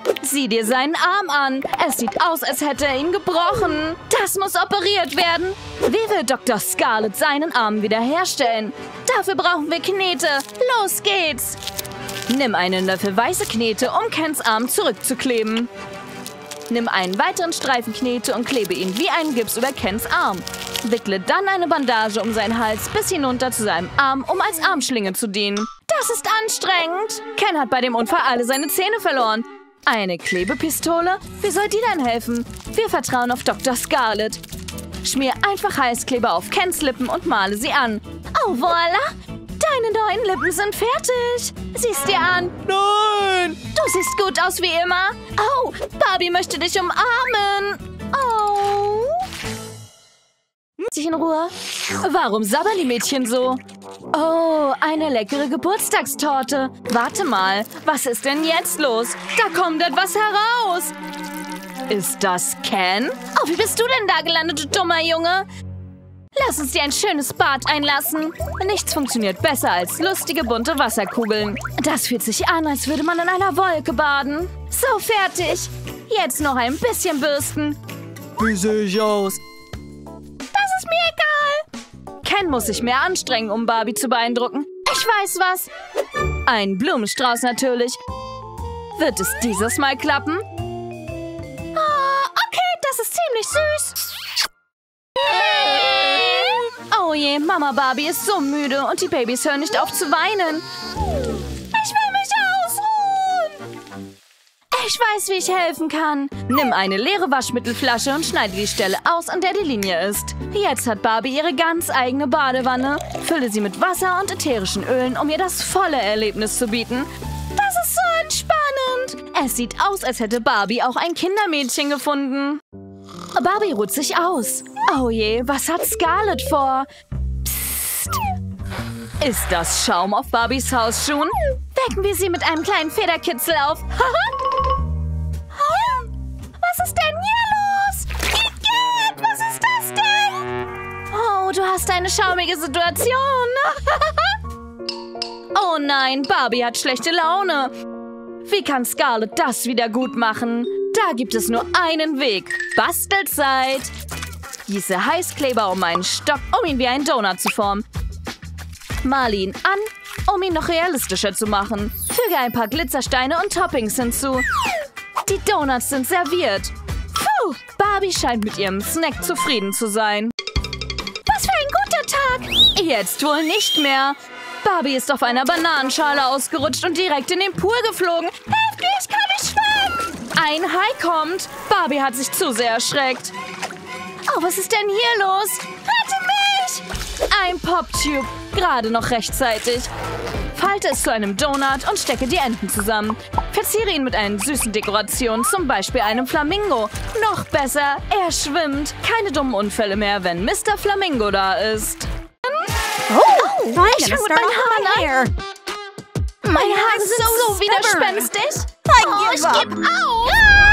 Speaker 2: Sieh dir seinen Arm an. Es sieht aus, als hätte er ihn gebrochen. Das muss operiert werden. Wie will Doktor Scarlet seinen Arm wiederherstellen? Dafür brauchen wir Knete. Los geht's. Nimm einen Löffel weiße Knete, um Kens Arm zurückzukleben. Nimm einen weiteren Streifen Knete und klebe ihn wie einen Gips über Kens Arm. Wickle dann eine Bandage um seinen Hals bis hinunter zu seinem Arm, um als Armschlinge zu dienen. Das ist anstrengend. Ken hat bei dem Unfall alle seine Zähne verloren. Eine Klebepistole? Wie soll die denn helfen? Wir vertrauen auf Doktor Scarlet. Schmier einfach Heißkleber auf Kens Lippen und male sie an. Oh, voilà! Deine neuen Lippen sind fertig. Sieh's dir an. Nein! Du siehst gut aus wie immer. Oh, Barbie möchte dich umarmen. Oh. Sich in Ruhe. Warum sabbern die Mädchen so? Oh, eine leckere Geburtstagstorte. Warte mal, was ist denn jetzt los? Da kommt etwas heraus. Ist das Ken? Oh, wie bist du denn da gelandet, du dummer Junge? Lass uns dir ein schönes Bad einlassen. Nichts funktioniert besser als lustige, bunte Wasserkugeln. Das fühlt sich an, als würde man in einer Wolke baden. So, fertig. Jetzt noch ein bisschen bürsten. Wie sehe ich aus? Das ist mir egal. Ken muss sich mehr anstrengen, um Barbie zu beeindrucken. Ich weiß was. Ein Blumenstrauß natürlich. Wird es dieses Mal klappen? Oh, okay, das ist ziemlich süß. Oh je, Mama Barbie ist so müde und die Babys hören nicht auf zu weinen. Ich will mich ausruhen. Ich weiß, wie ich helfen kann. Nimm eine leere Waschmittelflasche und schneide die Stelle aus, an der die Linie ist. Jetzt hat Barbie ihre ganz eigene Badewanne. Fülle sie mit Wasser und ätherischen Ölen, um ihr das volle Erlebnis zu bieten. Das ist so entspannend. Es sieht aus, als hätte Barbie auch ein Kindermädchen gefunden. Barbie ruht sich aus. Oh je, was hat Scarlet vor? Psst. Ist das Schaum auf Barbies Hausschuhen? Wecken wir sie mit einem kleinen Federkitzel auf. Was ist denn hier los? Igitt, was ist das denn? Oh, du hast eine schaumige Situation. Oh nein, Barbie hat schlechte Laune. Wie kann Scarlet das wieder gut machen? Da gibt es nur einen Weg. Bastelzeit. Gieße Heißkleber um einen Stock, um ihn wie einen Donut zu formen. Male ihn an, um ihn noch realistischer zu machen. Füge ein paar Glitzersteine und Toppings hinzu. Die Donuts sind serviert. Puh, Barbie scheint mit ihrem Snack zufrieden zu sein. Was für ein guter Tag. Jetzt wohl nicht mehr. Barbie ist auf einer Bananenschale ausgerutscht und direkt in den Pool geflogen. Helft mir, ich kann nicht schwimmen. Ein Hai kommt. Barbie hat sich zu sehr erschreckt. Oh, was ist denn hier los? Rette mich! Ein Poptube. Gerade noch rechtzeitig. Falte es zu einem Donut und stecke die Enden zusammen. Verziere ihn mit einer süßen Dekoration, zum Beispiel einem Flamingo. Noch besser, er schwimmt. Keine dummen Unfälle mehr, wenn Mister Flamingo da ist.
Speaker 3: Oh, I'm
Speaker 2: Ich
Speaker 3: gonna
Speaker 2: fange mit
Speaker 3: start
Speaker 2: meinen
Speaker 3: my
Speaker 2: Haaren
Speaker 3: hair.
Speaker 2: an. Meine Haare sind so, so widerspenstig.
Speaker 3: I
Speaker 2: Oh,
Speaker 3: give
Speaker 2: ich
Speaker 3: up.
Speaker 2: geb auf.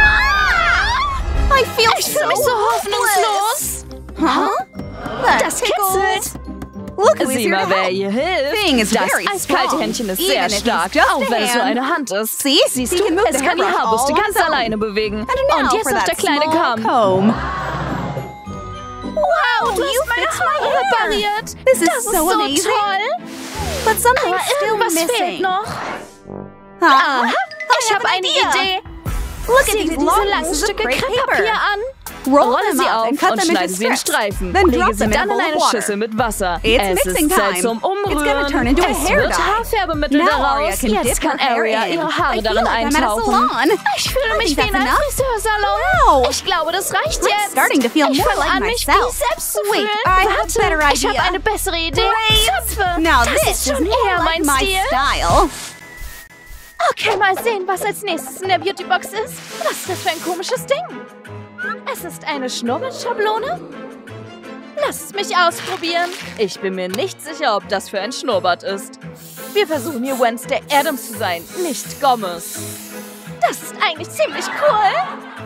Speaker 3: I feel
Speaker 2: Ich fühle
Speaker 3: so
Speaker 2: mich so
Speaker 3: hopeless.
Speaker 2: hoffnungslos.
Speaker 3: Huh? That
Speaker 2: Das
Speaker 3: tickles.
Speaker 2: kitzelt.
Speaker 3: Look who's
Speaker 2: Sieh
Speaker 3: here
Speaker 2: mal,
Speaker 3: to
Speaker 2: wer
Speaker 3: help.
Speaker 2: ihr hilft.
Speaker 3: Thing is
Speaker 2: Das
Speaker 3: very
Speaker 2: eiskalte
Speaker 3: strong,
Speaker 2: Händchen ist
Speaker 3: even
Speaker 2: sehr
Speaker 3: if it's
Speaker 2: stark,
Speaker 3: just
Speaker 2: auch
Speaker 3: a
Speaker 2: wenn es nur
Speaker 3: hand.
Speaker 2: eine Hand ist.
Speaker 3: See?
Speaker 2: Siehst
Speaker 3: He
Speaker 2: du,
Speaker 3: can move
Speaker 2: es
Speaker 3: the
Speaker 2: kann die
Speaker 3: hairbrush
Speaker 2: Haarbürste
Speaker 3: all on
Speaker 2: ganz
Speaker 3: its own.
Speaker 2: alleine bewegen.
Speaker 3: And now
Speaker 2: Und jetzt
Speaker 3: for
Speaker 2: noch
Speaker 3: that
Speaker 2: der kleine
Speaker 3: small
Speaker 2: Kamm.
Speaker 3: comb.
Speaker 2: Wow, du
Speaker 3: you
Speaker 2: hast meine
Speaker 3: fixed my
Speaker 2: Haare
Speaker 3: hair.
Speaker 2: repariert.
Speaker 3: This is
Speaker 2: Das ist
Speaker 3: so
Speaker 2: so
Speaker 3: amazing.
Speaker 2: toll.
Speaker 3: But something's
Speaker 2: Aber
Speaker 3: still
Speaker 2: irgendwas
Speaker 3: missing.
Speaker 2: fehlt noch.
Speaker 3: Huh?
Speaker 2: Aha, ich
Speaker 3: I
Speaker 2: habe
Speaker 3: have an
Speaker 2: eine
Speaker 3: idea.
Speaker 2: Idee.
Speaker 3: Look at
Speaker 2: Sieh
Speaker 3: these
Speaker 2: dir diese
Speaker 3: long
Speaker 2: langen
Speaker 3: pieces of
Speaker 2: Stücke
Speaker 3: great
Speaker 2: Krepppapier
Speaker 3: paper.
Speaker 2: an.
Speaker 3: Roll
Speaker 2: Rolle
Speaker 3: them
Speaker 2: sie
Speaker 3: up
Speaker 2: auf
Speaker 3: and cut
Speaker 2: und
Speaker 3: them
Speaker 2: schneide
Speaker 3: into
Speaker 2: sie in
Speaker 3: strips.
Speaker 2: Streifen.
Speaker 3: Then
Speaker 2: Lege
Speaker 3: drop
Speaker 2: sie
Speaker 3: them in a
Speaker 2: dann in
Speaker 3: bowl
Speaker 2: eine
Speaker 3: of water.
Speaker 2: Schüssel mit Wasser.
Speaker 3: It's
Speaker 2: es
Speaker 3: mixing
Speaker 2: ist Zeit
Speaker 3: time.
Speaker 2: zum
Speaker 3: It's gonna
Speaker 2: Umrühren.
Speaker 3: turn into a
Speaker 2: Es
Speaker 3: hair
Speaker 2: wird
Speaker 3: dye.
Speaker 2: Haarfärbemittel
Speaker 3: Now
Speaker 2: daraus.
Speaker 3: Aria can
Speaker 2: Jetzt
Speaker 3: dip
Speaker 2: kann
Speaker 3: her hair
Speaker 2: Aria
Speaker 3: in.
Speaker 2: ihre Haare
Speaker 3: I feel
Speaker 2: darin
Speaker 3: like I'm at a
Speaker 2: eintauchen.
Speaker 3: salon.
Speaker 2: Ich fühle
Speaker 3: I
Speaker 2: mich
Speaker 3: think
Speaker 2: wie in
Speaker 3: that's
Speaker 2: einem
Speaker 3: enough.
Speaker 2: Friseursalon.
Speaker 3: Wow.
Speaker 2: Ich glaube, das reicht
Speaker 3: I'm
Speaker 2: jetzt.
Speaker 3: starting to feel
Speaker 2: ich
Speaker 3: more
Speaker 2: fange
Speaker 3: like
Speaker 2: an, mich
Speaker 3: myself.
Speaker 2: wie selbst zu
Speaker 3: Wait,
Speaker 2: fühlen.
Speaker 3: I have a
Speaker 2: Warte,
Speaker 3: better
Speaker 2: ich habe
Speaker 3: idea.
Speaker 2: eine bessere Idee.
Speaker 3: Wait.
Speaker 2: Zöpfe.
Speaker 3: Now
Speaker 2: das
Speaker 3: this
Speaker 2: ist
Speaker 3: is
Speaker 2: schon
Speaker 3: more
Speaker 2: eher
Speaker 3: like
Speaker 2: mein
Speaker 3: my
Speaker 2: Stil.
Speaker 3: style.
Speaker 2: Okay, mal sehen, was als nächstes in der Beautybox ist. Was ist das für ein komisches Ding? Es ist eine Schnurrbartschablone? Lasst mich ausprobieren. Ich bin mir nicht sicher, ob das für ein Schnurrbart ist. Wir versuchen hier Wednesday Addams zu sein, nicht Gomez. Das ist eigentlich ziemlich cool.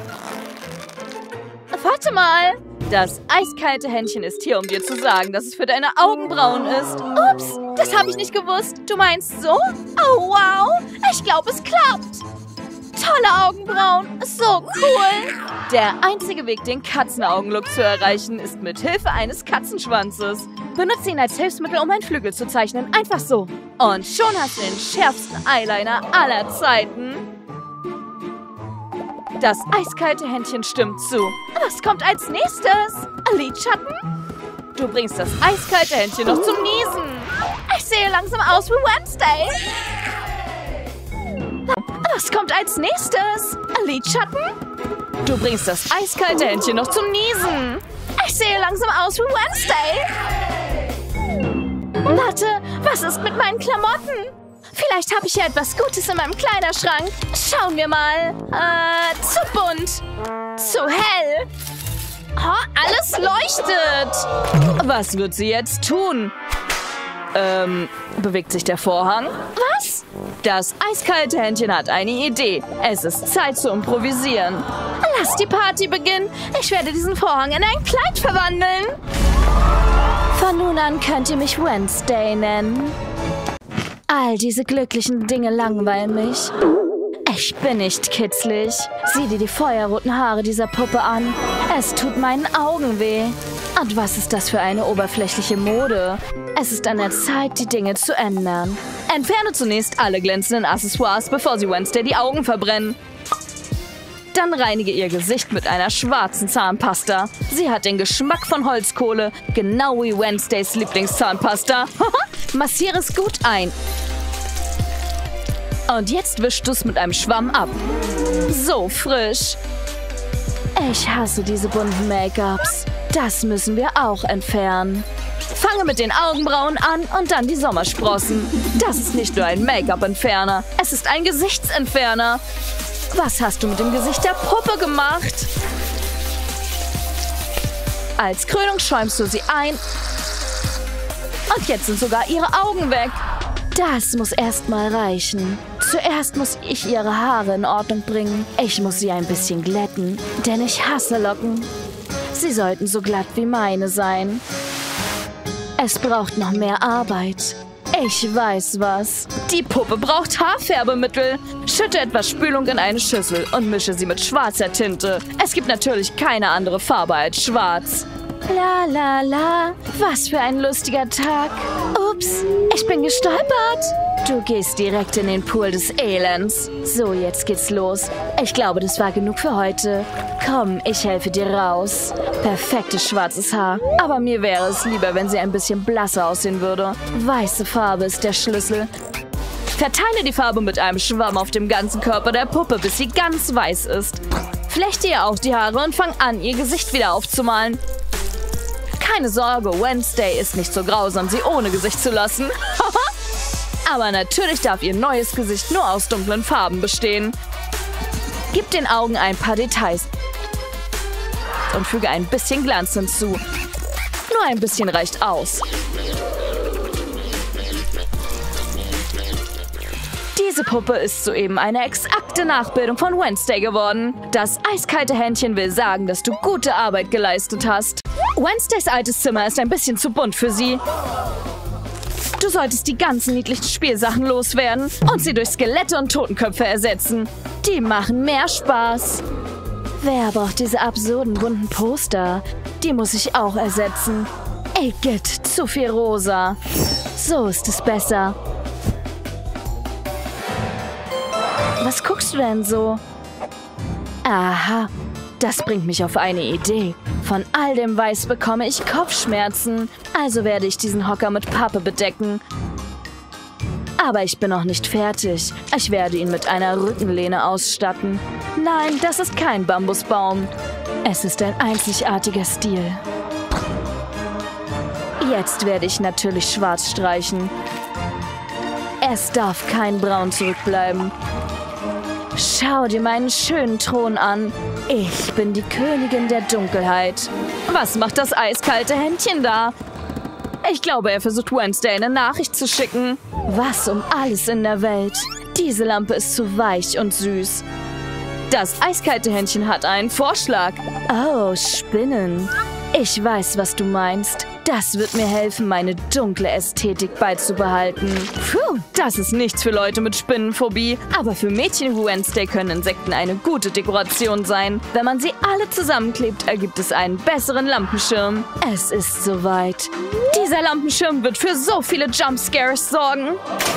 Speaker 2: Warte mal. Das eiskalte Händchen ist hier, um dir zu sagen, dass es für deine Augenbrauen ist. Ups, das habe ich nicht gewusst. Du meinst so? Oh, wow. Ich glaube, es klappt. Tolle Augenbrauen. So cool. Der einzige Weg, den Katzenaugenlook zu erreichen, ist mit Hilfe eines Katzenschwanzes. Benutze ihn als Hilfsmittel, um einen Flügel zu zeichnen. Einfach so. Und schon hast du den schärfsten Eyeliner aller Zeiten. Das eiskalte Händchen stimmt zu. Was kommt als nächstes? Lidschatten? Du bringst das eiskalte Händchen noch zum Niesen. Ich sehe langsam aus wie Wednesday. Was kommt als nächstes? Lidschatten? Du bringst das eiskalte Händchen noch zum Niesen. Ich sehe langsam aus wie Wednesday. Warte, was ist mit meinen Klamotten? Vielleicht habe ich ja etwas Gutes in meinem Kleiderschrank. Schauen wir mal. Äh, zu bunt. Zu hell. Oh, alles leuchtet. Was wird sie jetzt tun? Ähm, bewegt sich der Vorhang? Was? Das eiskalte Händchen hat eine Idee. Es ist Zeit zu improvisieren. Lass die Party beginnen. Ich werde diesen Vorhang in ein Kleid verwandeln. Von nun an könnt ihr mich Wednesday nennen. All diese glücklichen Dinge langweilen mich. Ich bin nicht kitzlig. Sieh dir die feuerroten Haare dieser Puppe an. Es tut meinen Augen weh. Und was ist das für eine oberflächliche Mode? Es ist an der Zeit, die Dinge zu ändern. Entferne zunächst alle glänzenden Accessoires, bevor sie Wednesday die Augen verbrennen. Dann reinige ihr Gesicht mit einer schwarzen Zahnpasta. Sie hat den Geschmack von Holzkohle, genau wie Wednesdays Lieblingszahnpasta. Massiere es gut ein. Und jetzt wischst du es mit einem Schwamm ab. So frisch. Ich hasse diese bunten Make-ups. Das müssen wir auch entfernen. Fange mit den Augenbrauen an und dann die Sommersprossen. Das ist nicht nur ein Make-up-Entferner, es ist ein Gesichtsentferner. Was hast du mit dem Gesicht der Puppe gemacht? Als Krönung schäumst du sie ein. Und jetzt sind sogar ihre Augen weg. Das muss erst mal reichen. Zuerst muss ich ihre Haare in Ordnung bringen. Ich muss sie ein bisschen glätten, denn ich hasse Locken. Sie sollten so glatt wie meine sein. Es braucht noch mehr Arbeit. Ich weiß was. Die Puppe braucht Haarfärbemittel. Schütte etwas Spülung in eine Schüssel und mische sie mit schwarzer Tinte. Es gibt natürlich keine andere Farbe als schwarz. La la la, was für ein lustiger Tag. Ups, ich bin gestolpert. Du gehst direkt in den Pool des Elends. So, jetzt geht's los. Ich glaube, das war genug für heute. Komm, ich helfe dir raus. Perfektes schwarzes Haar. Aber mir wäre es lieber, wenn sie ein bisschen blasser aussehen würde. Weiße Farbe ist der Schlüssel. Verteile die Farbe mit einem Schwamm auf dem ganzen Körper der Puppe, bis sie ganz weiß ist. Flechte ihr auch die Haare und fang an, ihr Gesicht wieder aufzumalen. Keine Sorge, Wednesday ist nicht so grausam, sie ohne Gesicht zu lassen. Aber natürlich darf ihr neues Gesicht nur aus dunklen Farben bestehen. Gib den Augen ein paar Details und füge ein bisschen Glanz hinzu. Nur ein bisschen reicht aus. Diese Puppe ist soeben eine exakte Nachbildung von Wednesday geworden. Das eiskalte Händchen will sagen, dass du gute Arbeit geleistet hast. Wednesdays altes Zimmer ist ein bisschen zu bunt für sie. Du solltest die ganzen niedlichen Spielsachen loswerden und sie durch Skelette und Totenköpfe ersetzen. Die machen mehr Spaß. Wer braucht diese absurden bunten Poster? Die muss ich auch ersetzen. Igitt, zu viel rosa. So ist es besser. Was guckst du denn so? Aha, das bringt mich auf eine Idee. Von all dem Weiß bekomme ich Kopfschmerzen. Also werde ich diesen Hocker mit Pappe bedecken. Aber ich bin noch nicht fertig. Ich werde ihn mit einer Rückenlehne ausstatten. Nein, das ist kein Bambusbaum. Es ist ein einzigartiger Stil. Jetzt werde ich natürlich schwarz streichen. Es darf kein Braun zurückbleiben. Schau dir meinen schönen Thron an. Ich bin die Königin der Dunkelheit. Was macht das eiskalte Händchen da? Ich glaube, er versucht Wednesday eine Nachricht zu schicken. Was um alles in der Welt? Diese Lampe ist zu weich und süß. Das eiskalte Händchen hat einen Vorschlag. Oh, Spinnen. Ich weiß, was du meinst. Das wird mir helfen, meine dunkle Ästhetik beizubehalten. Puh, das ist nichts für Leute mit Spinnenphobie. Aber für Mädchen wie Wednesday können Insekten eine gute Dekoration sein. Wenn man sie alle zusammenklebt, ergibt es einen besseren Lampenschirm. Es ist soweit. Dieser Lampenschirm wird für so viele Jumpscares sorgen.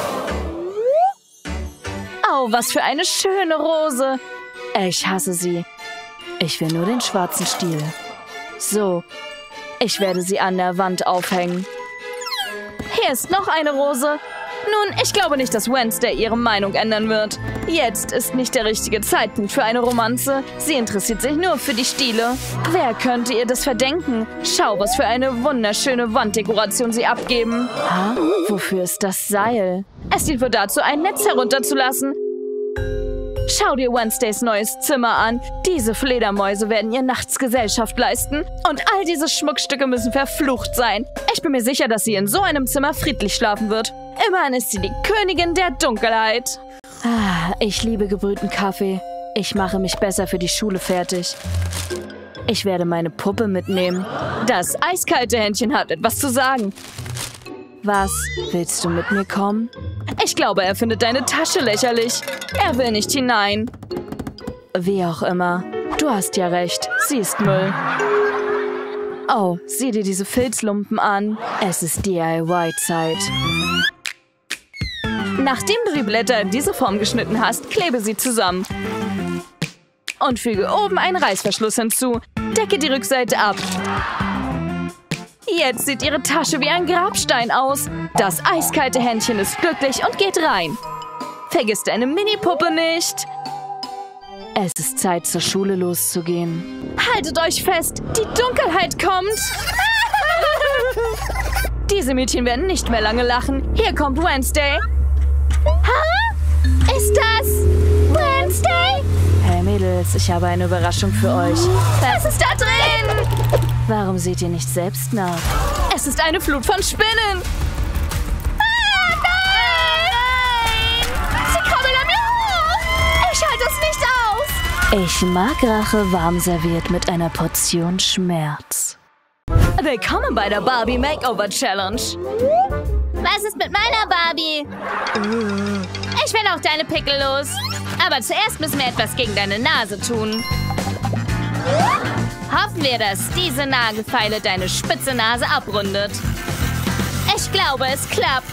Speaker 2: Oh, was für eine schöne Rose. Ich hasse sie. Ich will nur den schwarzen Stiel. So. Ich werde sie an der Wand aufhängen. Hier ist noch eine Rose. Nun, ich glaube nicht, dass Wednesday ihre Meinung ändern wird. Jetzt ist nicht der richtige Zeitpunkt für eine Romanze. Sie interessiert sich nur für die Stiele. Wer könnte ihr das verdenken? Schau, was für eine wunderschöne Wanddekoration sie abgeben. Ha? Wofür ist das Seil? Es dient wohl dazu, ein Netz herunterzulassen. Schau dir Wednesdays neues Zimmer an. Diese Fledermäuse werden ihr nachts Gesellschaft leisten. Und all diese Schmuckstücke müssen verflucht sein. Ich bin mir sicher, dass sie in so einem Zimmer friedlich schlafen wird. Immerhin ist sie die Königin der Dunkelheit. Ah, ich liebe gebrühten Kaffee. Ich mache mich besser für die Schule fertig. Ich werde meine Puppe mitnehmen. Das eiskalte Händchen hat etwas zu sagen. Was? Willst du mit mir kommen? Ich glaube, er findet deine Tasche lächerlich. Er will nicht hinein. Wie auch immer. Du hast ja recht. Sie ist Müll. Oh, sieh dir diese Filzlumpen an. Es ist D I Y-Zeit. Nachdem du die Blätter in diese Form geschnitten hast, klebe sie zusammen. Und füge oben einen Reißverschluss hinzu. Decke die Rückseite ab. Jetzt sieht ihre Tasche wie ein Grabstein aus. Das eiskalte Händchen ist glücklich und geht rein. Vergiss deine Mini-Puppe nicht. Es ist Zeit, zur Schule loszugehen. Haltet euch fest, die Dunkelheit kommt. Diese Mädchen werden nicht mehr lange lachen. Hier kommt Wednesday.
Speaker 1: Ha? Ist das Wednesday?
Speaker 2: Hey Mädels, ich habe eine Überraschung für euch.
Speaker 1: Was ist da drin?
Speaker 2: Warum seht ihr nicht selbst nach? Es ist eine Flut von Spinnen.
Speaker 1: Ah, nein! Nein! Sie krabbeln an mir hoch! Ich halte es nicht aus!
Speaker 2: Ich mag Rache warm serviert mit einer Portion Schmerz. Willkommen bei der Barbie Makeover Challenge.
Speaker 1: Was ist mit meiner Barbie? Ich will auch deine Pickel los. Aber zuerst müssen wir etwas gegen deine Nase tun. Hoffen wir, dass diese Nagelfeile deine spitze Nase abrundet. Ich glaube, es klappt.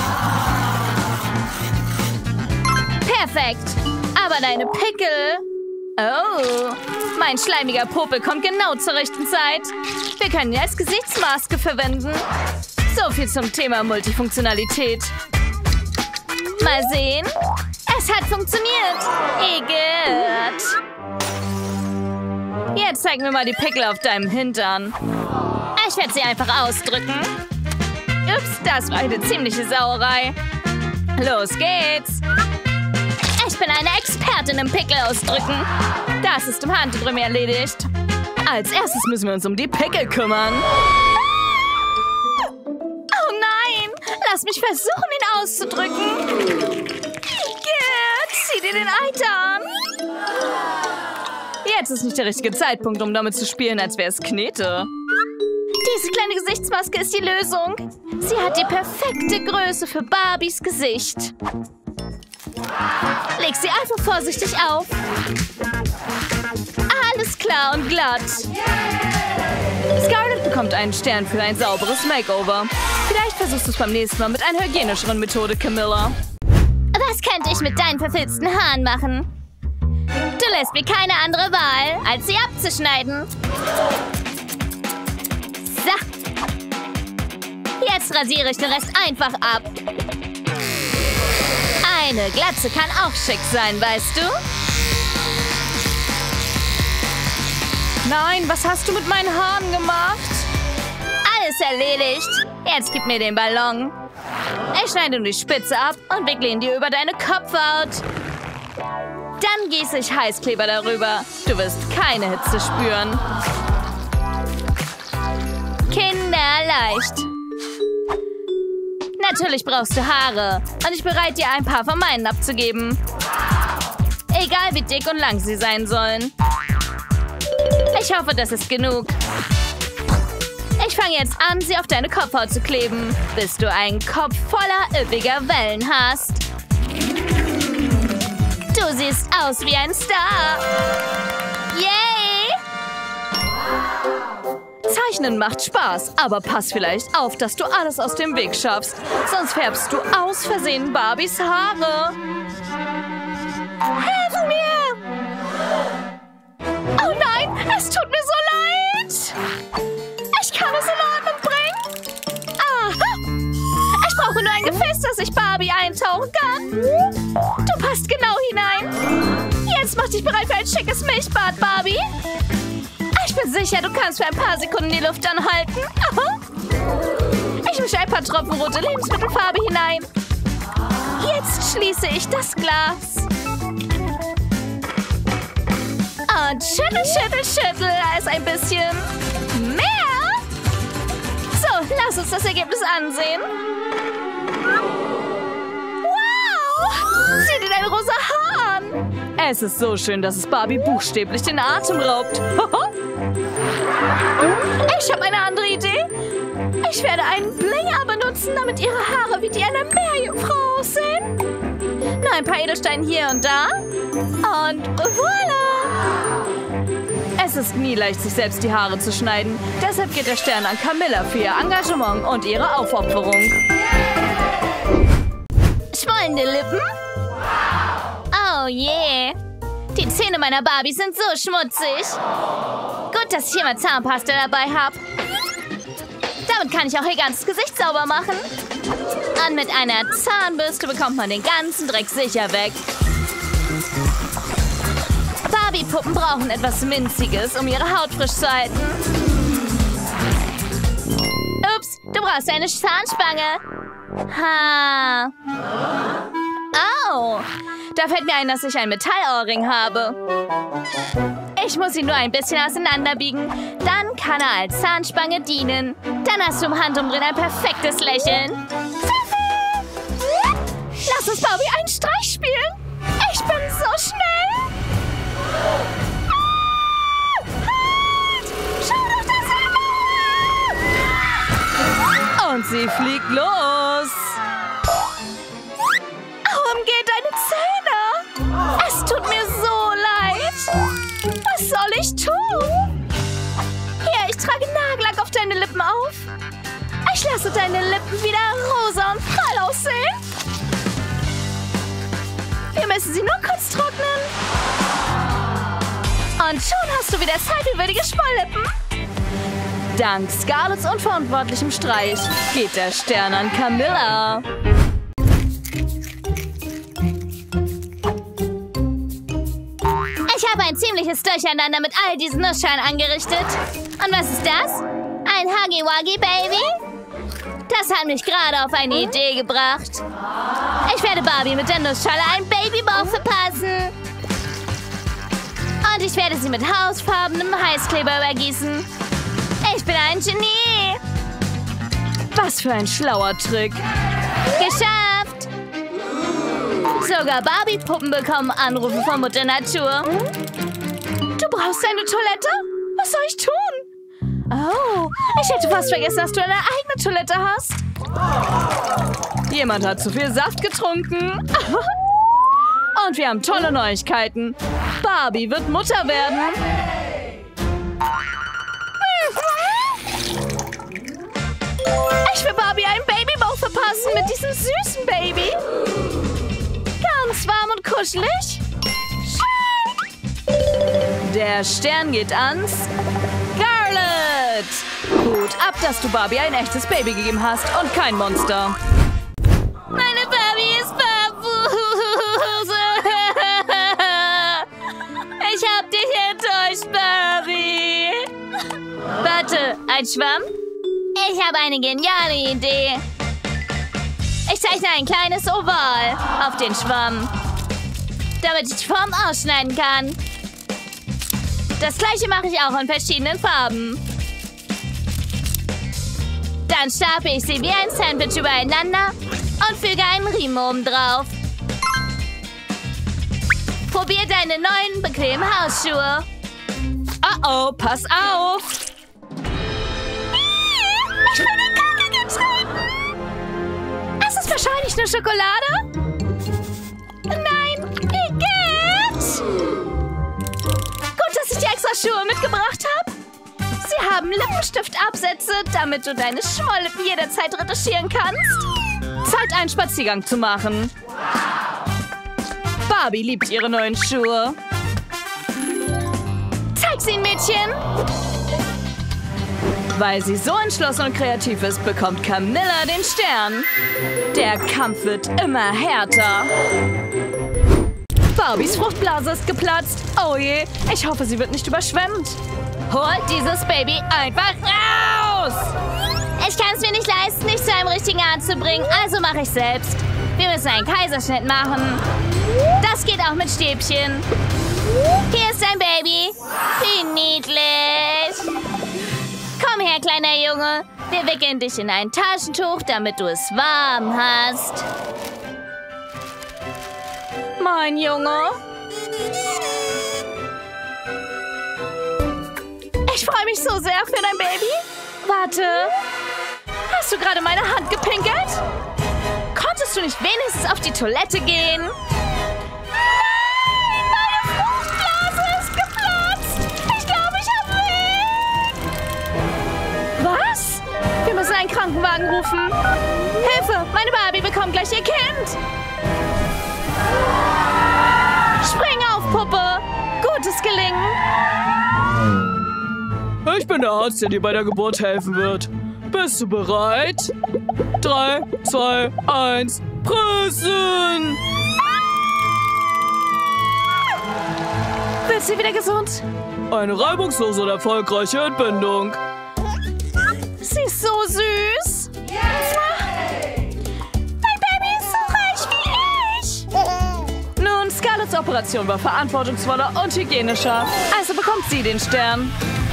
Speaker 1: Perfekt. Aber deine Pickel... Oh, mein schleimiger Popel kommt genau zur rechten Zeit. Wir können ihn als Gesichtsmaske verwenden. So viel zum Thema Multifunktionalität. Mal sehen. Es hat funktioniert. Igitt. Jetzt zeig mir mal die Pickel auf deinem Hintern. Ich werde sie einfach ausdrücken. Ups, das war eine ziemliche Sauerei. Los geht's. Ich bin eine Expertin im Pickel ausdrücken. Das ist im Handrücken erledigt.
Speaker 2: Als erstes müssen wir uns um die Pickel kümmern.
Speaker 1: Oh nein! Lass mich versuchen, ihn auszudrücken. Igitt, zieh dir den Eiter an.
Speaker 2: Jetzt ist nicht der richtige Zeitpunkt, um damit zu spielen, als wäre es Knete.
Speaker 1: Diese kleine Gesichtsmaske ist die Lösung. Sie hat die perfekte Größe für Barbies Gesicht. Leg sie einfach vorsichtig auf. Alles klar und glatt.
Speaker 2: Scarlett bekommt einen Stern für ein sauberes Makeover. Vielleicht versuchst du es beim nächsten Mal mit einer hygienischeren Methode, Camilla.
Speaker 1: Was könnte ich mit deinen verfilzten Haaren machen? Du lässt mir keine andere Wahl, als sie abzuschneiden. So. Jetzt rasiere ich den Rest einfach ab. Eine Glatze kann auch schick sein, weißt du?
Speaker 2: Nein, was hast du mit meinen Haaren gemacht?
Speaker 1: Alles erledigt. Jetzt gib mir den Ballon. Ich schneide nur die Spitze ab und wickle ihn dir über deine Kopfhaut. Dann gieße ich Heißkleber darüber. Du wirst keine Hitze spüren. Kinderleicht. Natürlich brauchst du Haare. Und ich bereite dir ein paar von meinen abzugeben. Egal wie dick und lang sie sein sollen. Ich hoffe, das ist genug.
Speaker 2: Ich fange jetzt an, sie auf deine Kopfhaut zu kleben, bis du einen Kopf voller üppiger Wellen hast. Du siehst aus wie ein Star. Yay! Zeichnen macht Spaß, aber pass vielleicht auf, dass du alles aus dem Weg schaffst. Sonst färbst du aus Versehen Barbies Haare. Hilf mir! Oh nein, es tut mir so leid! Ich kann es in Ordnung bringen. Aha! Ich brauche nur ein Gefäß, das ich Barbie eintauchen kann. Du passt genau hinein. Jetzt mach dich bereit für ein schickes Milchbad, Barbie. Ich bin sicher, du kannst für ein paar Sekunden die Luft anhalten. Aha. Ich mische ein paar Tropfen rote Lebensmittelfarbe hinein. Jetzt schließe ich das Glas. Und schüttel, schüttel, schüttel. Da ist ein bisschen mehr. So, lass uns das Ergebnis ansehen. Wow! Sieh dir dein rosa Haar an. Es ist so schön, dass es Barbie buchstäblich den Atem raubt. Ich habe eine andere Idee. Ich werde einen Blinger benutzen, damit ihre Haare wie die einer Meerjungfrau aussehen. Nur ein paar Edelsteine hier und da. Und voilà! Es ist nie leicht, sich selbst die Haare zu schneiden. Deshalb geht der Stern an Camilla für ihr Engagement und ihre Aufopferung. Schmollende Lippen? Oh je. Yeah. Die Zähne meiner Barbie sind so schmutzig. Gut, dass ich immer Zahnpasta dabei habe. Damit kann ich auch ihr ganzes Gesicht sauber machen. Und mit einer Zahnbürste bekommt man den ganzen Dreck sicher weg. Barbie-Puppen brauchen etwas Minziges, um ihre Haut frisch zu halten. Ups, du brauchst eine Zahnspange. Ha. Oh, da fällt mir ein, dass ich ein Metallohrring habe. Ich muss ihn nur ein bisschen auseinanderbiegen. Dann kann er als Zahnspange dienen. Dann hast du im Handumdrehen ein perfektes Lächeln. Lass uns Barbie einen Streich spielen. Ich bin so schnell. Schau doch das an! Und sie fliegt los. Warum geht deine Zähne? Es tut mir so leid. Was soll ich tun? Hier, ich trage Nagellack auf deine Lippen auf. Ich lasse deine Lippen wieder rosa und prall aussehen. Wir müssen sie nur kurz trocknen. Und schon hast du wieder zeitwürdige Schmolllippen. Dank Scarletts unverantwortlichem Streich geht der Stern an Camilla. Ich habe ein ziemliches Durcheinander mit all diesen Nussschalen angerichtet. Und was ist das? Ein Huggy Wuggy Baby? Das hat mich gerade auf eine Idee gebracht. Ich werde Barbie mit der Nussschale einen Babybauch verpassen. Und ich werde sie mit hausfarbenem Heißkleber übergießen. Ich bin ein Genie. Was für ein schlauer Trick. Geschafft. Sogar Barbie-Puppen bekommen Anrufe von Mutter Natur. Du brauchst eine Toilette? Was soll ich tun? Oh, ich hätte fast vergessen, dass du eine eigene Toilette hast. Jemand hat zu viel Saft getrunken. Und wir haben tolle Neuigkeiten. Barbie wird Mutter werden. Ich will Barbie einen Babybauch verpassen mit diesem süßen Baby. Ganz warm und kuschelig. Der Stern geht ans Scarlett. Hut ab, dass du Barbie ein echtes Baby gegeben hast und kein Monster. Meine Barbie ist barbus. Ich hab dich enttäuscht, Barbie. Warte, ein Schwamm? Ich habe eine geniale Idee. Ich zeichne ein kleines Oval auf den Schwamm, damit ich die Form ausschneiden kann. Das gleiche mache ich auch in verschiedenen Farben. Dann staple ich sie wie ein Sandwich übereinander und füge einen Riemen oben drauf. Probier deine neuen, bequemen Hausschuhe. Oh oh, pass auf!
Speaker 1: Ich bin in Kacke getreten! Es ist wahrscheinlich eine Schokolade. Nein, Igitt! Gut, dass ich die extra Schuhe mitgebracht habe. Sie haben Lippenstiftabsätze, damit du deine Schmolllippen jederzeit retuschieren kannst.
Speaker 2: Zeit, einen Spaziergang zu machen. Barbie liebt ihre neuen Schuhe.
Speaker 1: Zeig sie, Mädchen.
Speaker 2: Weil sie so entschlossen und kreativ ist, bekommt Camilla den Stern. Der Kampf wird immer härter. Barbies Fruchtblase ist geplatzt. Oh je, ich hoffe, sie wird nicht überschwemmt.
Speaker 1: Holt dieses Baby einfach raus! Ich kann es mir nicht leisten, dich zu einem richtigen Arzt zu bringen, also mache ich selbst. Wir müssen einen Kaiserschnitt machen. Das geht auch mit Stäbchen. Hier ist dein Baby. Wie niedlich. Komm her, kleiner Junge. Wir wickeln dich in ein Taschentuch, damit du es warm hast.
Speaker 2: Mein Junge.
Speaker 1: Ich freue mich so sehr für dein Baby.
Speaker 2: Warte. Hast du gerade meine Hand gepinkelt? Konntest du nicht wenigstens auf die Toilette gehen?
Speaker 1: Nein, meine Fruchtblase ist geplatzt. Ich glaube, ich habe Weg.
Speaker 2: Was? Wir müssen einen Krankenwagen rufen. Hilfe, meine Barbie bekommt gleich ihr Kind. Spring auf, Puppe. Gutes Gelingen.
Speaker 4: Ich bin der Arzt, der dir bei der Geburt helfen wird. Bist du bereit? Drei, zwei, eins, pressen!
Speaker 2: Wird sie wieder gesund?
Speaker 4: Eine reibungslose und erfolgreiche Entbindung.
Speaker 2: Sie ist so süß.
Speaker 1: Mein Baby ist so reich wie ich.
Speaker 2: Nun, Scarletts Operation war verantwortungsvoller und hygienischer. Also bekommt sie den Stern.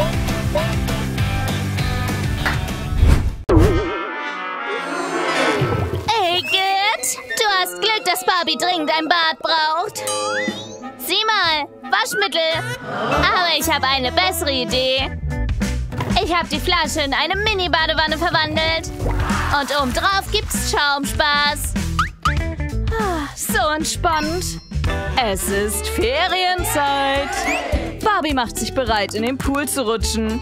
Speaker 1: Igitt, du hast Glück, dass Barbie dringend ein Bad braucht. Sieh mal, Waschmittel. Aber ich habe eine bessere Idee. Ich habe die Flasche in eine Mini-Badewanne verwandelt. Und obendrauf gibt's Schaumspaß.
Speaker 2: So entspannt. Es ist Ferienzeit. Barbie macht sich bereit, in den Pool zu rutschen.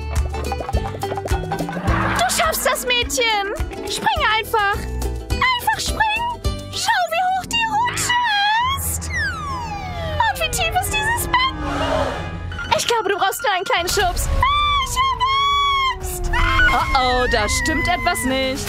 Speaker 1: Du schaffst das, Mädchen. Spring einfach. Einfach springen. Schau, wie hoch die Rutsche ist. Und wie tief ist dieses Becken?
Speaker 2: Ich glaube, du brauchst nur einen kleinen Schubs.
Speaker 1: Ah, ich habe Angst.
Speaker 2: Oh oh, da stimmt etwas nicht.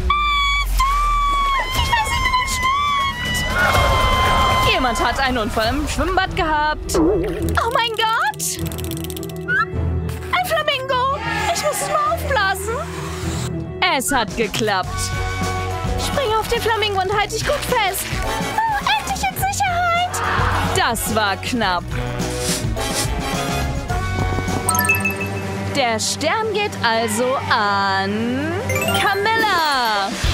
Speaker 1: Ich weiß nicht, wie man schwimmt.
Speaker 2: Jemand hat einen Unfall im Schwimmbad gehabt.
Speaker 1: Oh mein Gott. Ein Flamingo. Ich muss es mal aufblasen.
Speaker 2: Es hat geklappt.
Speaker 1: Spring auf den Flamingo und halt dich gut fest. Oh, endlich in Sicherheit.
Speaker 2: Das war knapp. Der Stern geht also an Camilla.